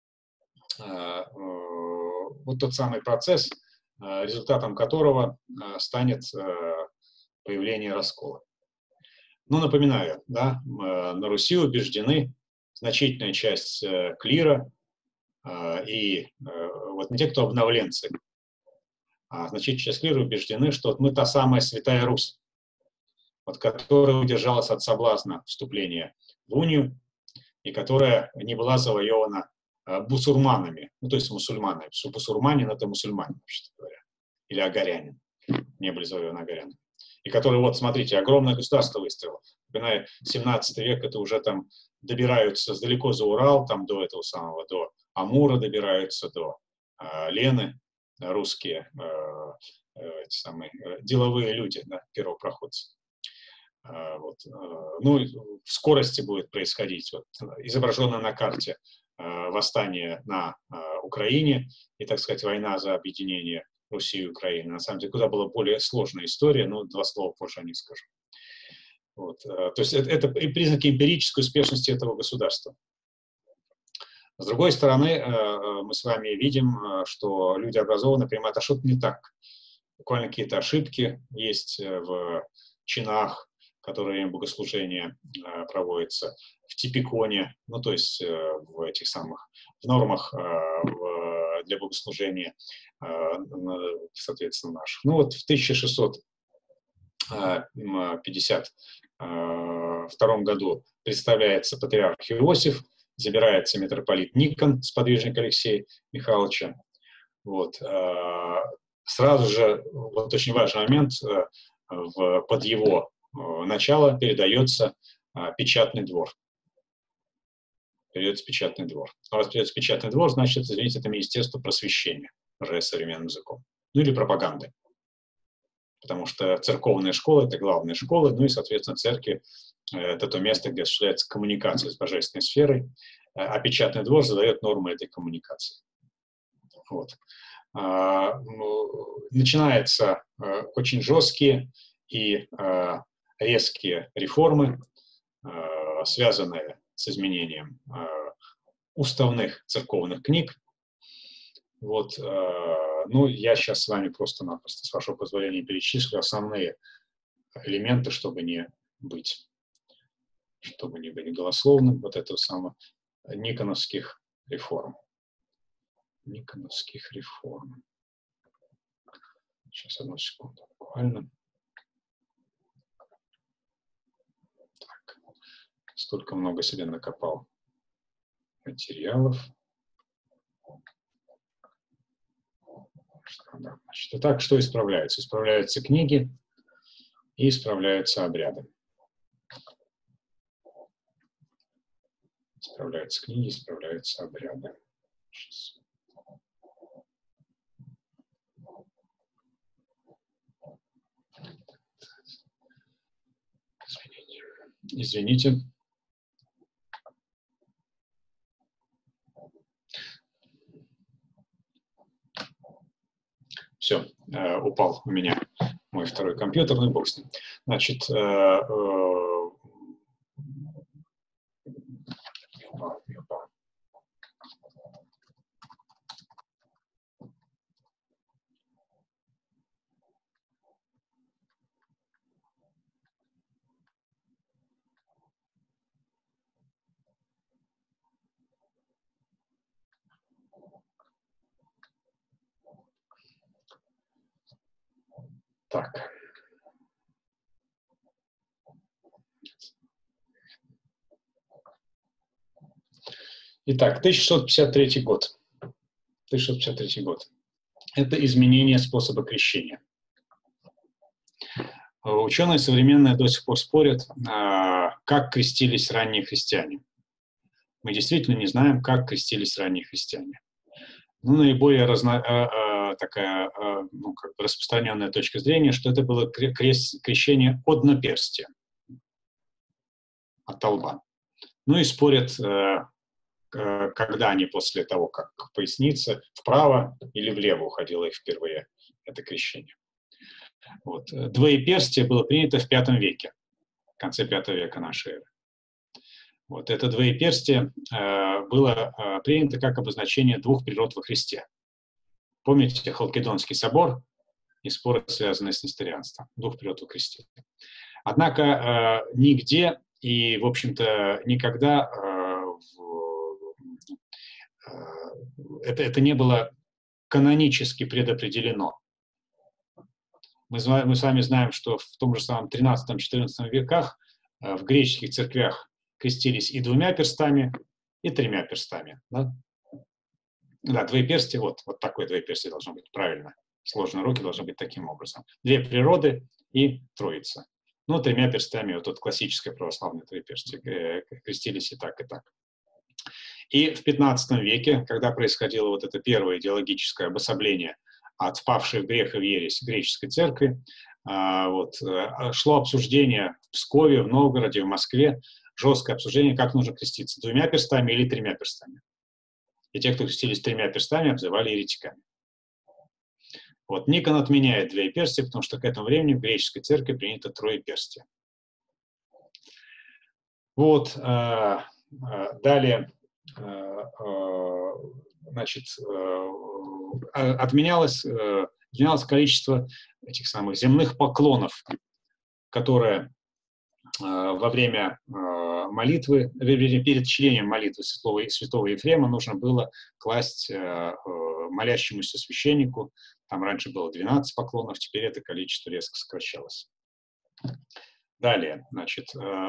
вот тот самый процесс, результатом которого станет появление раскола. Ну, напоминаю, да, на Руси убеждены значительная часть клира и вот не те, кто обновленцы, а значительная часть клира убеждены, что вот мы та самая Святая Русь, вот, которая удержалась от соблазна вступления в унию и которая не была завоевана бусурманами, ну, то есть мусульманами, потому что бусурманин — это мусульмане, вообще говоря, или агарянин, не были завоеваны агаряне. И которые, вот, смотрите, огромное государство выстроило. Напоминаю, семнадцатый век, это уже там добираются далеко за Урал, там до этого самого, до Амура добираются, до э, Лены, русские, э, э, эти самые, э, деловые люди, да, первопроходцы. Э, вот, э, ну, в скорости будет происходить, вот, изображенное на карте, восстание на э, Украине и, так сказать, война за объединение Руси и Украины. На самом деле, куда была более сложная история, но два слова позже о ней скажу. Вот, э, то есть это, это признаки эмпирической успешности этого государства. С другой стороны, э, мы с вами видим, э, что люди образованные понимают, а что-то не так. Буквально какие-то ошибки есть в чинах, которые во время богослужения э, проводятся, в типиконе, ну, то есть э, в этих самых, в нормах э, в, для богослужения, э, соответственно, наших. Ну, вот в тысяча шестьсот пятьдесят втором году представляется патриарх Иосиф, забирается митрополит Никон, сподвижник Алексея Михайловича. Вот. Э, сразу же, вот очень важный момент, э, в, под его начало передается а, печатный двор. Передается печатный двор. А раз передается печатный двор, значит, извините, это Министерство просвещения, уже современным языком. Ну или пропаганды. Потому что церковная школа — это главная школа, ну и, соответственно, церкви — это то место, где осуществляется коммуникация с божественной сферой, а печатный двор задает нормы этой коммуникации. Вот. А, ну, начинаются а, очень жесткие и а, резкие реформы, связанные с изменением уставных церковных книг. Вот, ну, я сейчас с вами просто-напросто, с вашего позволения, перечислю основные элементы, чтобы не быть, чтобы не быть голословным, вот этого самого никоновских реформ. Никоновских реформ. Сейчас, одну секунду, буквально. Так, столько много себе накопал материалов. Значит, итак, что исправляется? Исправляются книги и исправляются обряды. Исправляются книги, исправляются обряды. Сейчас. Извините. Все, э, упал у меня мой второй компьютер, ну и бог с ним. Значит, э, э, не упал, не упал. Так. Итак, тысяча шестьсот пятьдесят третий год. тысяча шестьсот пятьдесят третий год. Это изменение способа крещения. Ученые современные до сих пор спорят, как крестились ранние христиане. Мы действительно не знаем, как крестились ранние христиане. Ну, наиболее разно, такая ну, как бы распространенная точка зрения, что это было крест, крещение от наперстия, от лба. Ну и спорят, когда они после того, как поясница вправо или влево уходила их впервые, это крещение. Вот. Двоеперстие было принято в пятом веке, в конце пятого века нашей эры. Вот. Это двоеперстие э, было э, принято как обозначение двух природ во Христе. Помните Халкидонский собор и споры, связанные с несторианством, двух природ во Христе. Однако э, нигде и, в общем-то, никогда э, в, э, это, это не было канонически предопределено. Мы, мы с вами знаем, что в том же самом тринадцатом-четырнадцатом веках э, в греческих церквях крестились и двумя перстами, и тремя перстами. Да, да двоеперстие, вот, вот такое двоеперстие должно быть, правильно. Сложные руки должны быть таким образом. Две природы и троица. Ну, тремя перстами, вот тут классическое православное двоеперстие, э, крестились и так, и так. И в пятнадцатом веке, когда происходило вот это первое идеологическое обособление от впавшей в грех и в ересь греческой церкви, а, вот, шло обсуждение в Пскове, в Новгороде, в Москве, жесткое обсуждение, как нужно креститься, двумя перстами или тремя перстами. И те, кто крестились тремя перстами, обзывали еретиками. Вот, Никон отменяет двоеперстие, потому что к этому времени в греческой церкви принято троеперстие. Вот, а, а, далее, а, а, значит, отменялось, отменялось количество этих самых земных поклонов, которые во время молитвы, перед чтением молитвы святого, святого Ефрема нужно было класть молящемуся священнику. Там раньше было двенадцать поклонов, теперь это количество резко сокращалось. Далее, значит,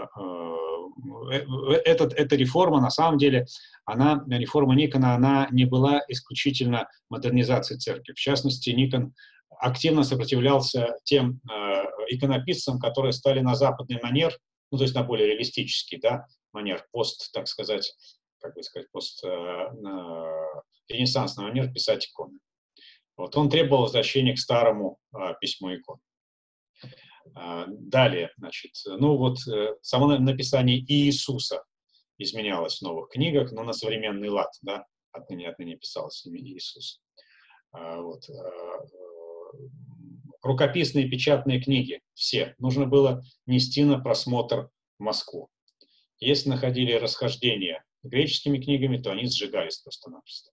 этот, эта реформа, на самом деле, она, реформа Никона, она не была исключительно модернизацией церкви. В частности, Никон активно сопротивлялся тем э, иконописцам, которые стали на западный манер, ну, то есть на более реалистический, да, манер, пост, так сказать, как бы сказать, пост, э, э, ренессансный манер писать иконы. Вот, он требовал возвращения к старому э, письму икон. Далее, значит, ну вот само написание Иисуса изменялось в новых книгах, но на современный лад, да, отныне, отныне писалось имя Иисус. Вот. Рукописные печатные книги, все, нужно было нести на просмотр в Москву. Если находили расхождения с греческими книгами, то они сжигались просто-напросто.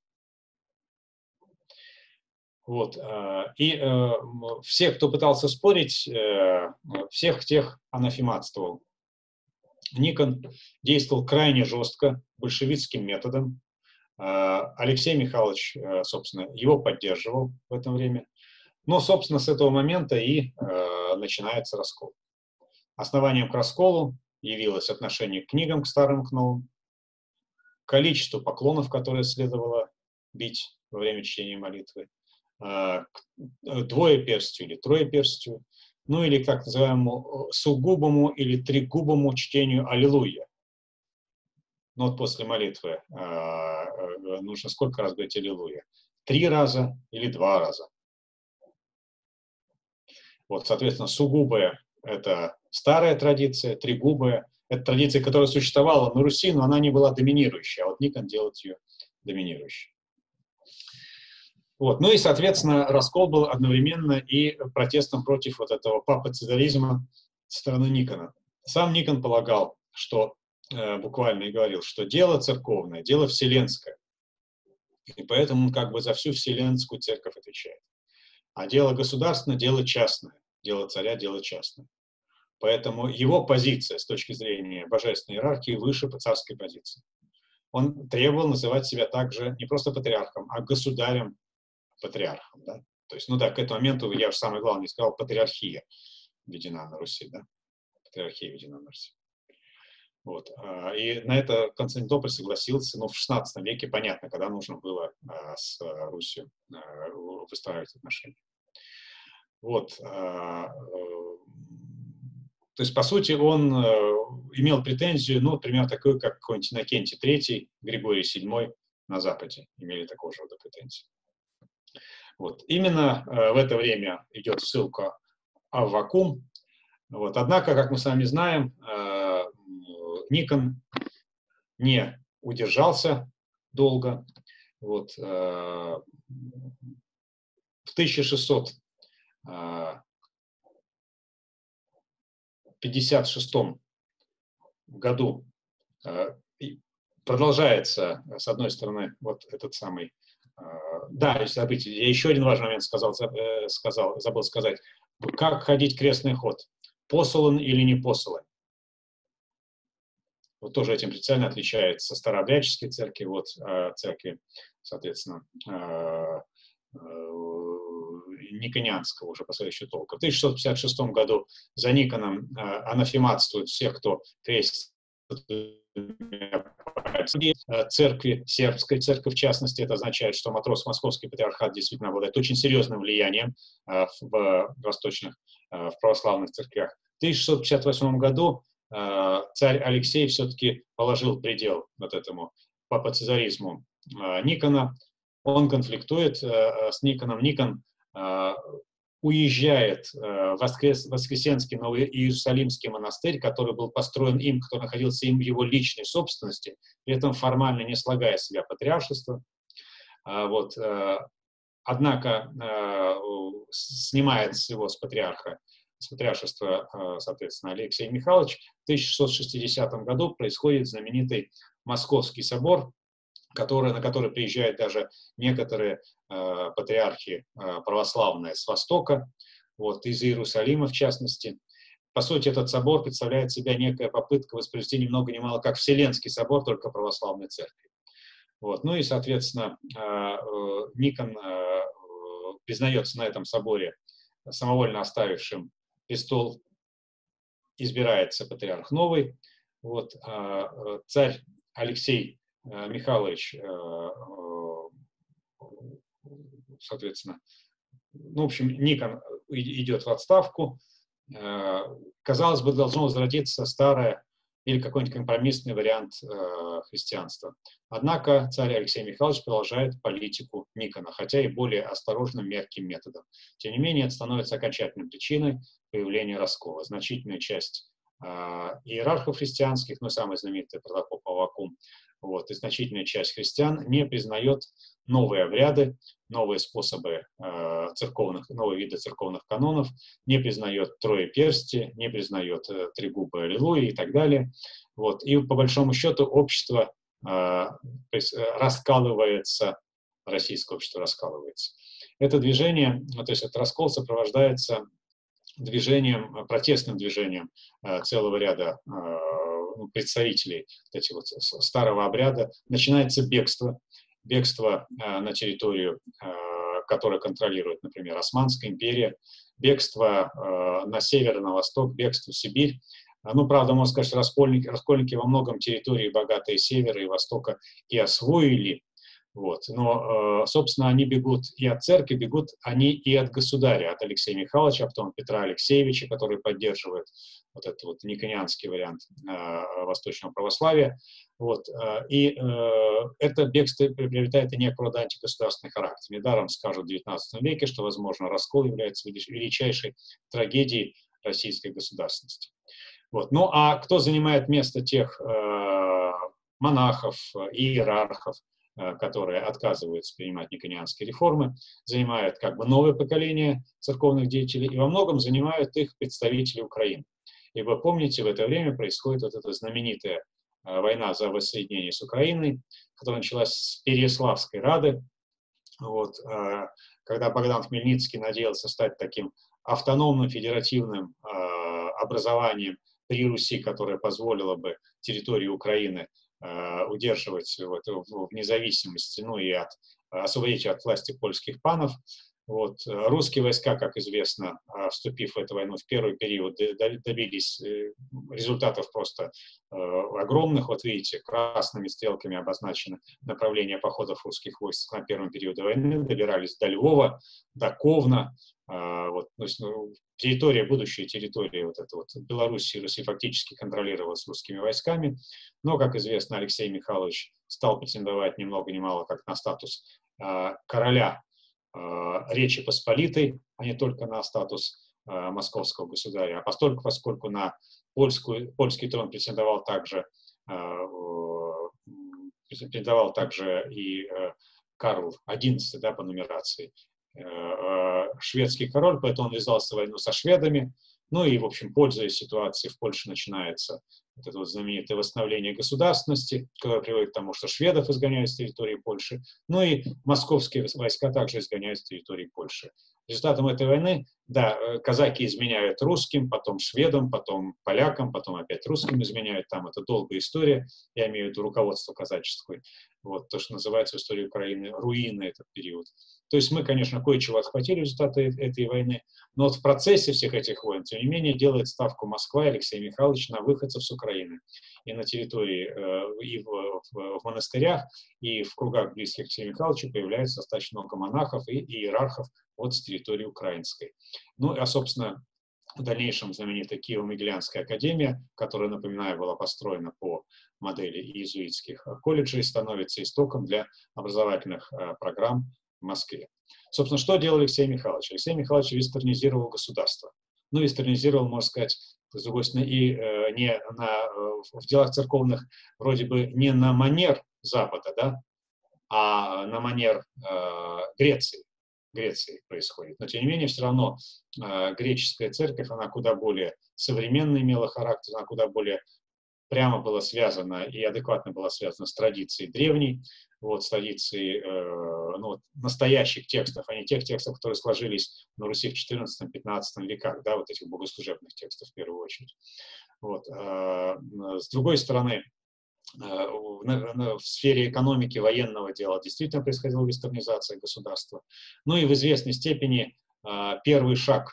Вот. И все, кто пытался спорить, всех тех анафематствовал. Никон действовал крайне жестко, большевистским методом. Алексей Михайлович, собственно, его поддерживал в это время. Но, собственно, с этого момента и начинается раскол. Основанием к расколу явилось отношение к книгам, к старым, к новым, количество поклонов, которые следовало бить во время чтения молитвы, двоеперстию или троеперстию, ну или так называемому сугубому или тригубому чтению «Аллилуйя». Но вот после молитвы нужно сколько раз говорить «Аллилуйя»? Три раза или два раза. Вот, соответственно, сугубая – это старая традиция, тригубая – это традиция, которая существовала на Руси, но она не была доминирующей, а вот Никон делает ее доминирующей. Вот. Ну и, соответственно, раскол был одновременно и протестом против вот этого папоцезаризма со стороны Никона. Сам Никон полагал, что, э, буквально и говорил, что дело церковное, дело вселенское, и поэтому он как бы за всю вселенскую церковь отвечает. А дело государственное, дело частное, дело царя, дело частное. Поэтому его позиция с точки зрения божественной иерархии выше царской позиции. Он требовал называть себя также не просто патриархом, а государем, патриархом, да? То есть, ну да, к этому моменту, я же самое главное не сказал, патриархия введена на Руси, да? Патриархия введена на Руси. Вот. И на это Константинополь согласился, ну, в шестнадцатом веке, понятно, когда нужно было с Русью выстраивать отношения. Вот. То есть, по сути, он имел претензию, ну, примерно такую, как какой-нибудь Иннокентий третий, Григорий седьмой на Западе имели такого же рода претензии. Вот. Именно э, в это время идет ссылка Аввакум. Вот. Однако, как мы с вами знаем, э, Никон не удержался долго. Вот. Э, в тысяча шестьсот пятьдесят шестом году э, продолжается, с одной стороны, вот этот самый. Да, забыть, я еще один важный момент сказал, сказал, забыл сказать. Как ходить крестный ход? Посолон или не посолон? Вот тоже этим принципиально отличается старообрядческой церкви, вот церкви, соответственно, никонианского уже последующего толка. В тысяча шестьсот пятьдесят шестом году за Никоном анафематствуют всех, кто крестит церкви, сербской церкви в частности. Это означает, что Матрос Московский патриархат действительно обладает очень серьезным влиянием э, в восточных, э, в православных церквях. В тысяча шестьсот пятьдесят восьмом году э, царь Алексей все-таки положил предел вот этому папоцезаризму э, Никона. Он конфликтует э, с Никоном. Никон э, уезжает э, в Воскрес, Воскресенский Новоиерусалимский монастырь, который был построен им, который находился им в его личной собственности, при этом формально не слагая с себя патриаршество. А, вот, э, однако э, снимает его с патриарха, с патриаршества, э, соответственно, Алексей Михайлович. В тысяча шестьсот шестидесятом году происходит знаменитый Московский собор, который, на который приезжают даже некоторые э, патриархи э, православные с Востока, вот, из Иерусалима в частности. По сути, этот собор представляет себя некая попытка воспроизвести ни много ни мало как Вселенский собор, только православной церкви. Вот. Ну и, соответственно, э, э, Никон э, признается на этом соборе самовольно оставившим престол, избирается патриарх новый. Вот, э, царь Алексей Михайлович, соответственно, ну, в общем, Никон идет в отставку. Казалось бы, должно возродиться старое или какой-нибудь компромиссный вариант христианства. Однако царь Алексей Михайлович продолжает политику Никона, хотя и более осторожным, мягким методом. Тем не менее, это становится окончательной причиной появления раскола. Значительная часть иерархов христианских, ну, самый знаменитый протопоп Аввакум, вот, и значительная часть христиан не признает новые обряды, новые способы э, церковных, новые виды церковных канонов, не признает троеперстие, не признает э, тригубы Аллилуйя и так далее. Вот. И по большому счету общество э, раскалывается, российское общество раскалывается. Это движение, ну, то есть этот раскол сопровождается движением, протестным движением э, целого ряда э, представителей вот этих вот старого обряда. Начинается бегство, бегство э, на территорию, э, которую контролирует, например, Османская империя, бегство э, на север и на восток, бегство в Сибирь. Ну, правда, можно сказать, что раскольники, раскольники во многом территории богатые севера и востока и освоили. Вот. Но, э, собственно, они бегут и от церкви, бегут они и от государя, от Алексея Михайловича, а потом Петра Алексеевича, который поддерживает вот этот вот никонианский вариант э, восточного православия. Вот. Э, и э, это бегство приобретает и некого рода антигосударственный характер. Недаром скажут в девятнадцатом веке, что, возможно, раскол является величайшей трагедией российской государственности. Вот. Ну а кто занимает место тех э, монахов, иерархов, э, которые отказываются принимать никонианские реформы, занимают как бы новое поколение церковных деятелей и во многом занимают их представители Украины. И вы помните, в это время происходит вот эта знаменитая э, война за воссоединение с Украиной, которая началась с Переяславской Рады, вот, э, когда Богдан Хмельницкий надеялся стать таким автономным федеративным э, образованием при Руси, которое позволило бы территории Украины э, удерживать вот, в, в независимости, ну и от, освободить от власти польских панов. Вот. Русские войска, как известно, вступив в эту войну в первый период, добились результатов просто э, огромных. Вот видите, красными стрелками обозначено направление походов русских войск на первом периоде войны. Добирались до Львова, до Ковна. Э, вот, то есть, ну, территория, будущая территория вот эта вот Белоруссии, Руси фактически контролировалась русскими войсками. Но, как известно, Алексей Михайлович стал претендовать ни много ни мало как на статус э, короля Речи Посполитой, а не только на статус э, московского государя, а постольку, поскольку на польскую, польский трон претендовал также, э, претендовал также и э, Карл одиннадцатый, да, по нумерации, э, э, шведский король, поэтому он ввязался в войну со шведами. Ну и, в общем, пользуясь ситуацией, в Польше начинается вот это вот знаменитое восстановление государственности, которое приводит к тому, что шведов изгоняют с территории Польши, ну и московские войска также изгоняют с территории Польши. Результатом этой войны, да, казаки изменяют русским, потом шведам, потом полякам, потом опять русским изменяют, там это долгая история, я имею в виду руководство казаческое, вот то, что называется в истории Украины руины этот период. То есть мы, конечно, кое-чего отхватили результаты этой войны, но вот в процессе всех этих войн, тем не менее, делает ставку Москва и Алексей Михайлович на выходцев с Украины. И на территории, э, и в, в, в монастырях, и в кругах близких к Алексею Михайловичу появляется достаточно много монахов и иерархов от с территории украинской. Ну, а, собственно, в дальнейшем знаменитая Киево-Могилянская академия, которая, напоминаю, была построена по модели иезуитских колледжей, становится истоком для образовательных э, программ в Москве. Собственно, что делал Алексей Михайлович? Алексей Михайлович вестернизировал государство. Ну, вестернизировал, можно сказать, с другой стороны, и э, не на, э, в делах церковных вроде бы не на манер Запада, да, а на манер э, Греции. Греции происходит. Но, тем не менее, все равно э, греческая церковь, она куда более современной имела характер, она куда более прямо была связана и адекватно была связана с традицией древней, вот, с традицией э, ну, настоящих текстов, а не тех текстов, которые сложились на Руси в четырнадцатом-пятнадцатом веках, да, вот этих богослужебных текстов в первую очередь. Вот. Э, с другой стороны, В, в сфере экономики, военного дела действительно происходила вестернизация государства. Ну и в известной степени первый шаг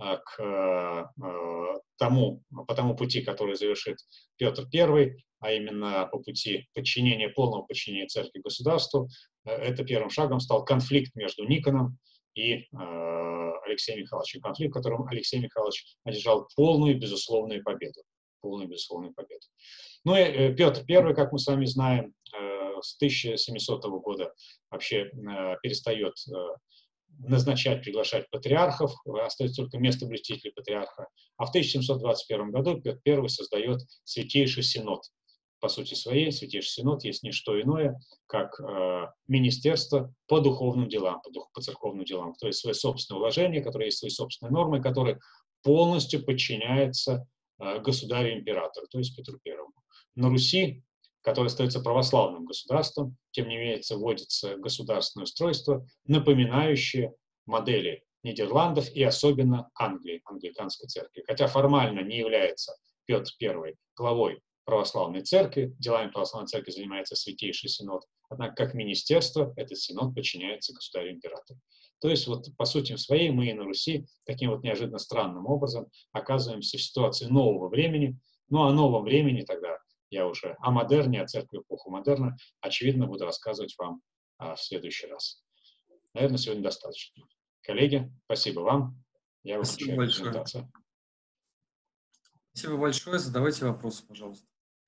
к тому, по тому пути, который завершит Петр Первый, а именно по пути подчинения, полного подчинения церкви государству, это первым шагом стал конфликт между Никоном и Алексеем Михайловичем. Конфликт, в котором Алексей Михайлович одержал полную безусловную победу. Полную безусловную победу. Ну и Петр Первый, как мы с вами знаем, с тысяча семисотого года вообще перестает назначать, приглашать патриархов, остается только местоблюститель патриарха. А в тысяча семьсот двадцать первом году Петр Первый создает Святейший Синод. По сути своей, Святейший Синод есть не что иное, как э, министерство по духовным делам, по, дух, по церковным делам, то есть свои собственные уложения, которые есть свои собственные нормы, которые полностью подчиняются государю-императору, то есть Петру Первому. на Руси, которое остается православным государством, тем не менее вводится государственное устройство, напоминающее модели Нидерландов и особенно Англии, англиканской церкви. Хотя формально не является Петр Первый главой православной церкви, делами православной церкви занимается Святейший Синод, однако как министерство этот Синод подчиняется государю-императору. То есть вот по сути своей мы и на Руси таким вот неожиданно странным образом оказываемся в ситуации нового времени. Ну, о новом времени тогда я уже о модерне, о церкви в эпоху модерна, очевидно, буду рассказывать вам а, в следующий раз. Наверное, сегодня достаточно. Коллеги, спасибо вам. Я выключаю презентацию. Спасибо большое. Задавайте вопросы, пожалуйста.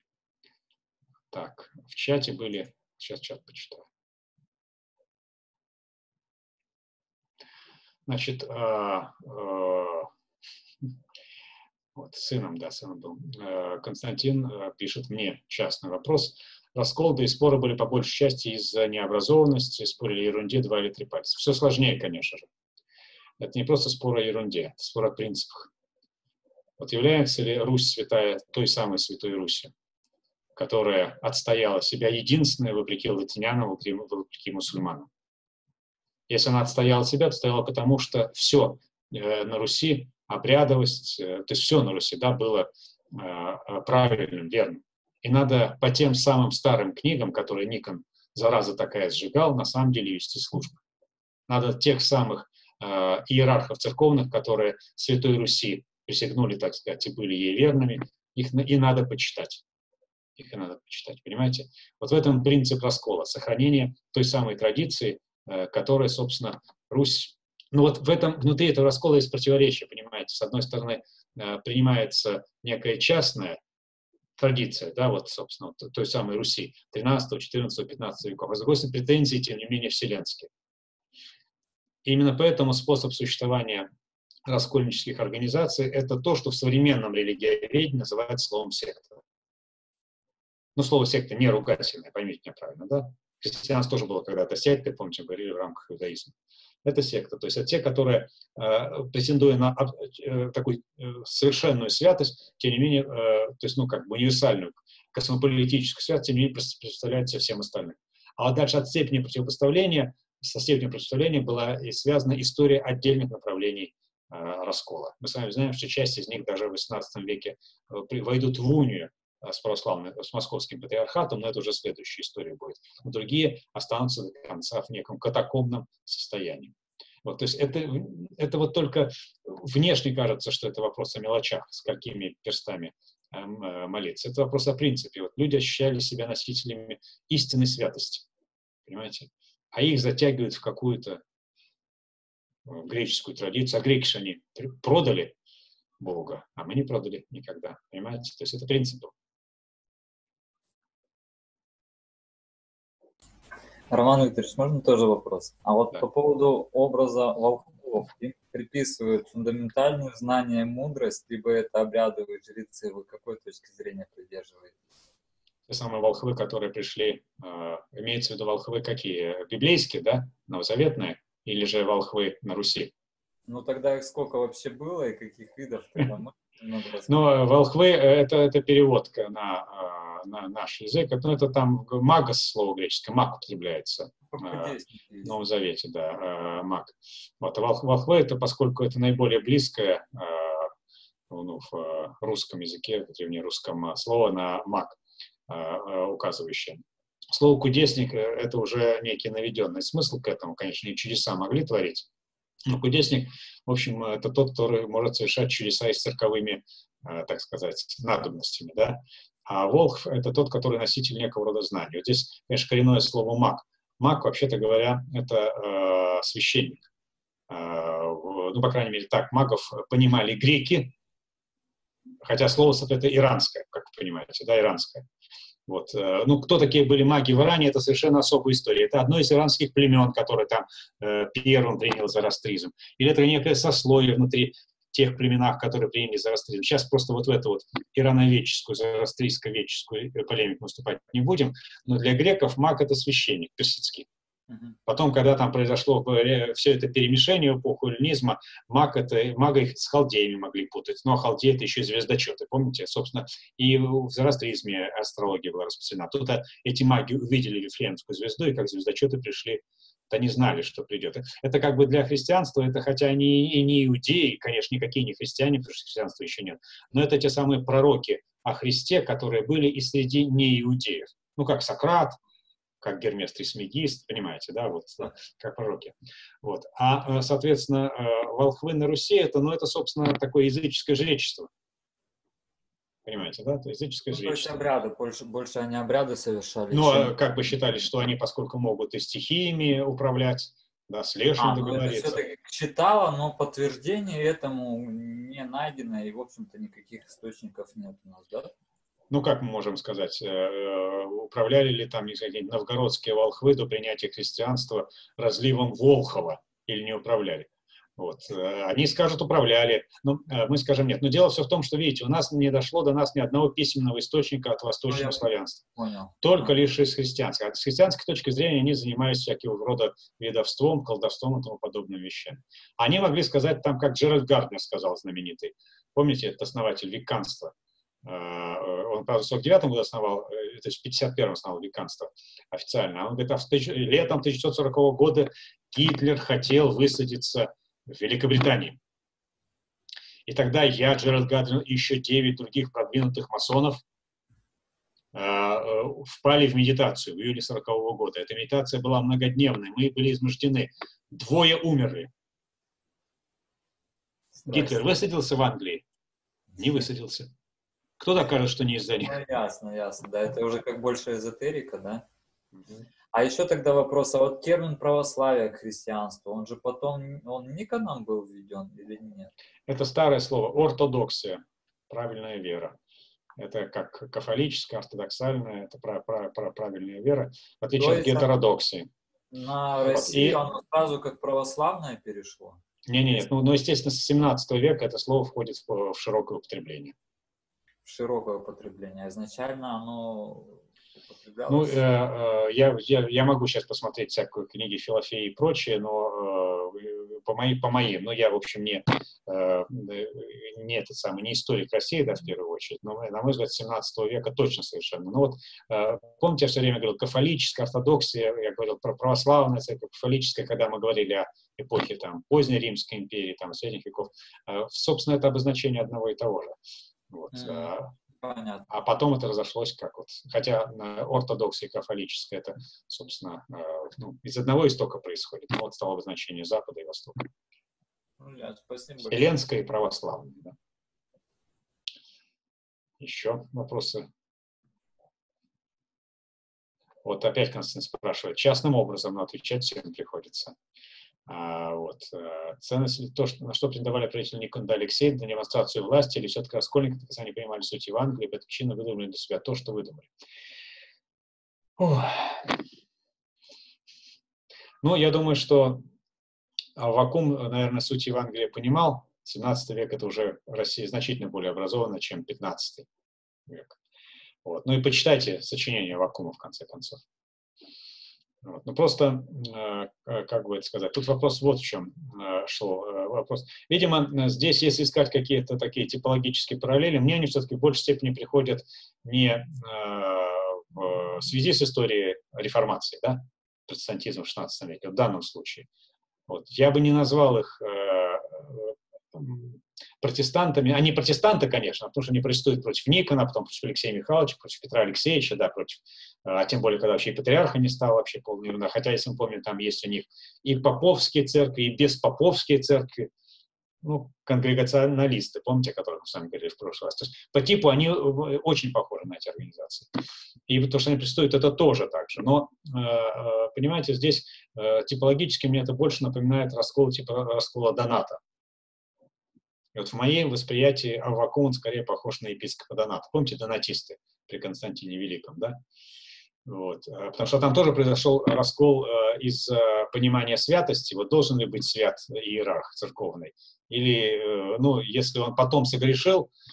Так, в чате были... Сейчас чат почитаю. Значит, а, а, вот, сыном, да, сыном был. Константин пишет мне частный вопрос. Расколы и споры были по большей части из-за необразованности, спорили о ерунде два или три пальца. Все сложнее, конечно же. Это не просто спор о ерунде, это спор о принципах. Вот является ли Русь святая той самой Святой Руси, которая отстояла себя единственная вопреки латинянам, вопреки мусульманам? Если она отстояла себя, отстояла потому, что все на Руси, обрядовость, то есть все на Руси, да, было правильным, верным. И надо по тем самым старым книгам, которые Никон, зараза такая, сжигал, на самом деле вести службу. Надо тех самых э, иерархов церковных, которые Святой Руси присягнули, так сказать, и были ей верными, их и надо почитать. Их и надо почитать, понимаете? Вот в этом принцип раскола, сохранение той самой традиции, э, которая, собственно, Русь... Ну вот в этом, внутри этого раскола есть противоречие, понимаете? С одной стороны, э, принимается некая частная традиция, да, вот, собственно, вот, той самой Руси, тринадцатого, четырнадцатого, пятнадцатого веков. А с другой стороны, претензии, тем не менее, вселенские. И именно поэтому способ существования раскольнических организаций – это то, что в современном религиоведении называется словом секта. Ну, слово секта не ругательное, поймите меня правильно, да? Христианство тоже было когда-то сектой, помните, говорили в рамках иудаизма. Это секта, то есть это те, которые, э, претендуя на э, такую э, совершенную святость, тем не менее, э, то есть, ну, как бы универсальную, космополитическую святость, тем не менее, представляют всем остальным. А вот дальше от степени противопоставления, со степенью противопоставления была и связана история отдельных направлений э, раскола. Мы с вами знаем, что часть из них даже в восемнадцатом веке э, войдут в унию с православным, с московским патриархатом, но это уже следующая история будет. Но другие останутся до конца в неком катакомбном состоянии. Вот, то есть это, это вот только внешне кажется, что это вопрос о мелочах, с какими перстами э, молиться. Это вопрос о принципе. Вот люди ощущали себя носителями истинной святости, понимаете? А их затягивают в какую-то греческую традицию. А греки же они продали Бога, а мы не продали никогда, понимаете? То есть это принцип был. Роман Викторович, можно тоже вопрос? А вот Да. по поводу образа волхвов, им приписывают фундаментальные знания, мудрость, либо это обрядовые жрецы, вы какой точки зрения придерживаетесь? Те самые волхвы, которые пришли, э, имеется в виду волхвы какие? Библейские, да? Новозаветные? Или же волхвы на Руси? Ну тогда их сколько вообще было и каких видов тогда мы? Ну, волхвы — это, это переводка на, на наш язык. Ну, это там магос, слово греческое, маг употребляется в Новом Завете, да, маг. Вот, а волхвы — это, поскольку это наиболее близкое ну, в русском языке, в древнерусском слово на маг, указывающее. Слово кудесник — это уже некий наведенный смысл к этому, конечно, и чудеса могли творить. Но кудесник, в общем, это тот, который может совершать чудеса и с цирковыми, э, так сказать, надобностями, да. А волхв — это тот, который носитель некого рода знаний. Вот здесь, конечно, коренное слово маг. Маг, вообще-то говоря, это э, священник. Э, ну, по крайней мере, так магов понимали греки, хотя слово это иранское, как вы понимаете, да, иранское. Вот. Ну, кто такие были маги в Иране, это совершенно особая история. Это одно из иранских племен, которое там э, первым принял зороастризм. Или это некое сословие внутри тех племенах, которые приняли зороастризм. Сейчас просто вот в эту вот ирановедческую, зороастрийско-ведческую полемику наступать не будем. Но для греков маг — это священник персидский. Мгм. Потом, когда там произошло все это перемешение в эпоху эллинизма, маг это, мага их с халдеями могли путать. Но халдеи — это еще и звездочеты, помните? Собственно, и в зороастризме астрология была распространена. Тут эти маги увидели Вифлеемскую звезду, и как звездочеты пришли, они знали, что придет. Это как бы для христианства, это хотя они и не иудеи, конечно, никакие не христиане, потому что христианства еще нет, но это те самые пророки о Христе, которые были и среди неиудеев. Ну, как Сократ, как Гермес Трисмегист, понимаете, да, вот как пророки. Вот. А, соответственно, волхвы на Руси, это, ну, это, собственно, такое языческое жречество. Понимаете, да? Это языческое Ну, то есть жречество. обряды, больше, больше они обряды совершали, Ну, чем... а как бы считали, что они, поскольку могут и стихиями управлять, да, с лешим А, ну это договориться. все-таки читала, но подтверждения этому не найдено, и, в общем-то, никаких источников нет у нас, да? Ну, как мы можем сказать, управляли ли там какие-нибудь новгородские волхвы до принятия христианства разливом Волхова или не управляли? Вот. Они скажут, управляли, но мы скажем нет. Но дело все в том, что, видите, у нас не дошло до нас ни одного письменного источника от восточного Ну, я славянства. понял. Только А. лишь из христианской. От христианской точки зрения они занимались всякого рода ведовством, колдовством и тому подобными вещами. Они могли сказать там, как Джеральд Гарднер сказал, знаменитый. Помните, это основатель веканства. Он, правда, в сорок девятом году основал, то есть в пятьдесят первом основал веканство официально. Он говорит, а в тысяч, летом тысяча девятьсот сорокового года Гитлер хотел высадиться в Великобритании. И тогда я, Джеральд Гарднер и еще девять других продвинутых масонов э, впали в медитацию в июле сорокового года. Эта медитация была многодневной, мы были измождены. Двое умерли. Здрасте. Гитлер высадился в Англии? Не высадился. Кто докажет, что не из-за них? Ну, ясно, ясно, да, это уже как больше эзотерика, да? Mm-hmm. А еще тогда вопрос, а вот термин православие к христианству, он же потом, он не к нам был введен или нет? Это старое слово, ортодоксия, правильная вера. Это как кафолическая, ортодоксальная, это про, про, про правильная вера, в отличие от гетеродоксии. На вот. Россию и... оно сразу как православное перешло? Нет, нет, ну, ну, естественно, с семнадцатого века это слово входит в, в широкое употребление. Широкое употребление. Изначально оно Ну, употреблялось? э, э, я, я, я могу сейчас посмотреть всякую книги Филофеи и прочее, но э, по, моим, по моим, но я, в общем, не, э, не этот самый, не историк России, да, в первую очередь, но, на мой взгляд, с семнадцатого века точно совершенно. Ну вот, э, помните, я все время говорил, кафолическая, ортодоксия, я говорил про православная церковь, кафолическая, когда мы говорили о эпохе там, поздней Римской империи, там, средних веков, э, собственно, это обозначение одного и того же. Вот. Mm-hmm. Понятно. А потом это разошлось как вот, хотя ортодоксия кафолическая, это, собственно, ну, из одного истока происходит, но вот стало обозначение Запада и Востока. Ну, я, спасибо. Вселенская и православная. Да. Еще вопросы? Вот опять Константин спрашивает, частным образом, но отвечать всем приходится. А, вот, ценность, то, что, на что претендовали правители Никонда Алексей, на демонстрацию власти, или все-таки Раскольников, когда они понимали суть Евангелия, по этой причине выдумали для себя то, что выдумали. Ох. Ну, я думаю, что Аввакум, наверное, суть Евангелия понимал. семнадцатый век — это уже Россия значительно более образованная, чем пятнадцатый век. Вот. Ну и почитайте сочинение Аввакума, в конце концов. Вот. Ну, просто, э, как бы это сказать, тут вопрос вот в чем э, шел. Э, вопрос. Видимо, здесь, если искать какие-то такие типологические параллели, мне они все-таки в большей степени приходят не э, в связи с историей реформации, да, протестантизма в шестнадцатом веке, в данном случае. Вот. Я бы не назвал их э, протестантами. Они протестанты, конечно, потому что они протестуют против Никона, потом против Алексея Михайловича, против Петра Алексеевича, да, против, а тем более, когда вообще и патриарха не стал, вообще полная ерунда. Хотя, если мы помним, там есть у них и поповские церкви, и беспоповские церкви, ну, конгрегационалисты, помните, о которых мы с вами говорили в прошлый раз. То есть по типу они очень похожи на эти организации. И то, что они протестуют, это тоже так же. Но, понимаете, здесь типологически мне это больше напоминает раскол типа раскола Доната. И вот в моем восприятии Аввакум, он скорее похож на епископа Доната. Помните, донатисты при Константине Великом, да? Вот. Потому что там тоже произошел раскол э, из э, понимания святости. Вот должен ли быть свят иерарх церковный? Или, э, ну, если он потом согрешил,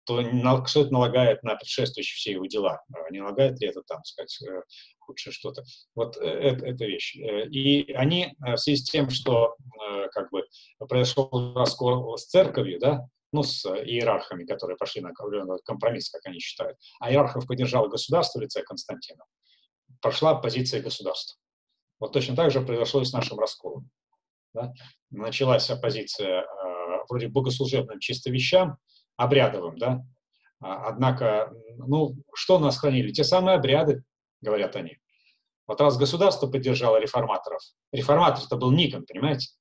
то на, что это налагает на предшествующие все его дела? Не налагает ли это, там, сказать, худшее что-то? Вот это, это вещь. И они в связи с тем, что как бы произошел раскол с церковью, да, ну, с иерархами, которые пошли на компромисс, как они считают, а иерархов поддержало государство в лице Константина, прошла позиция государства. Вот точно так же произошло и с нашим расколом. Да? Началась оппозиция э, вроде богослужебным чисто вещам, обрядовым, да? А, однако, ну, что у нас хранили? Те самые обряды, говорят они. Вот раз государство поддержало реформаторов, реформатор-то был Никон, понимаете?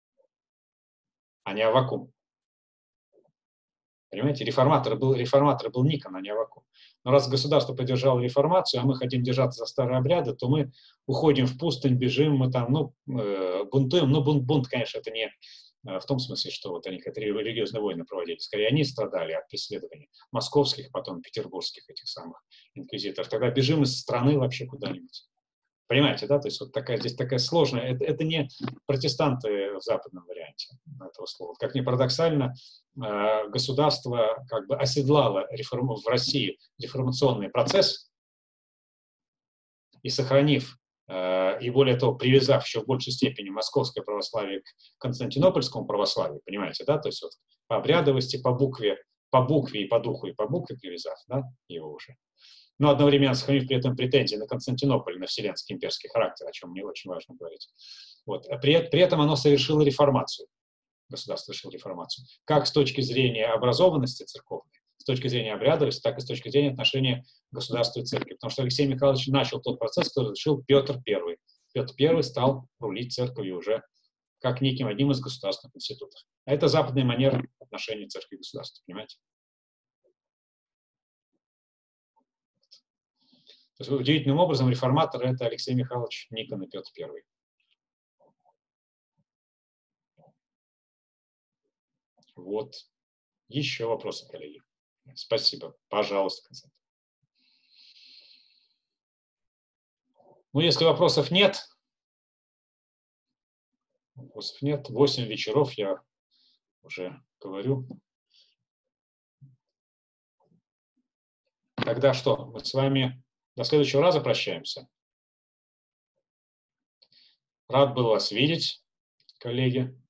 А не Аввакум. Понимаете, реформатор был, реформатор был Никон, а не Аввакум. Но раз государство поддержало реформацию, а мы хотим держаться за старые обряды, то мы уходим в пустынь, бежим, мы там, ну, бунтуем. Ну, бунт, бунт, конечно, это не в том смысле, что вот они как религиозные войны проводили. Скорее, они страдали от преследований московских, потом петербургских этих самых инквизиторов. Тогда бежим из страны вообще куда-нибудь. Понимаете, да? То есть вот такая, здесь такая сложная... Это, это не протестанты в западном варианте этого слова. Как ни парадоксально, государство как бы оседлало реформ... в России реформационный процесс и, сохранив, и более того, привязав еще в большей степени московское православие к константинопольскому православию, понимаете, да? То есть вот по обрядовости, по букве, по букве и по духу, и по букве привязав, да, его уже. Но одновременно сохранив при этом претензии на Константинополь, на вселенский имперский характер, о чем мне очень важно говорить. Вот. При, при этом оно совершило реформацию. Государство совершило реформацию. Как с точки зрения образованности церковной, с точки зрения обрядовости, так и с точки зрения отношения государства и церкви. Потому что Алексей Михайлович начал тот процесс, который решил Петр Первый. Петр Первый стал рулить церковью уже как неким одним из государственных институтов. А это западная манера отношений церкви и государства, понимаете? То есть, удивительным образом реформаторы — это Алексей Михайлович Никон и Петр Первый. Вот. Еще вопросы, коллеги? Спасибо. Пожалуйста, Константин. Ну, если вопросов нет, вопросов нет, восемь вечеров я уже говорю. Тогда что? Мы с вами до следующего раза прощаемся. Рад был вас видеть, коллеги.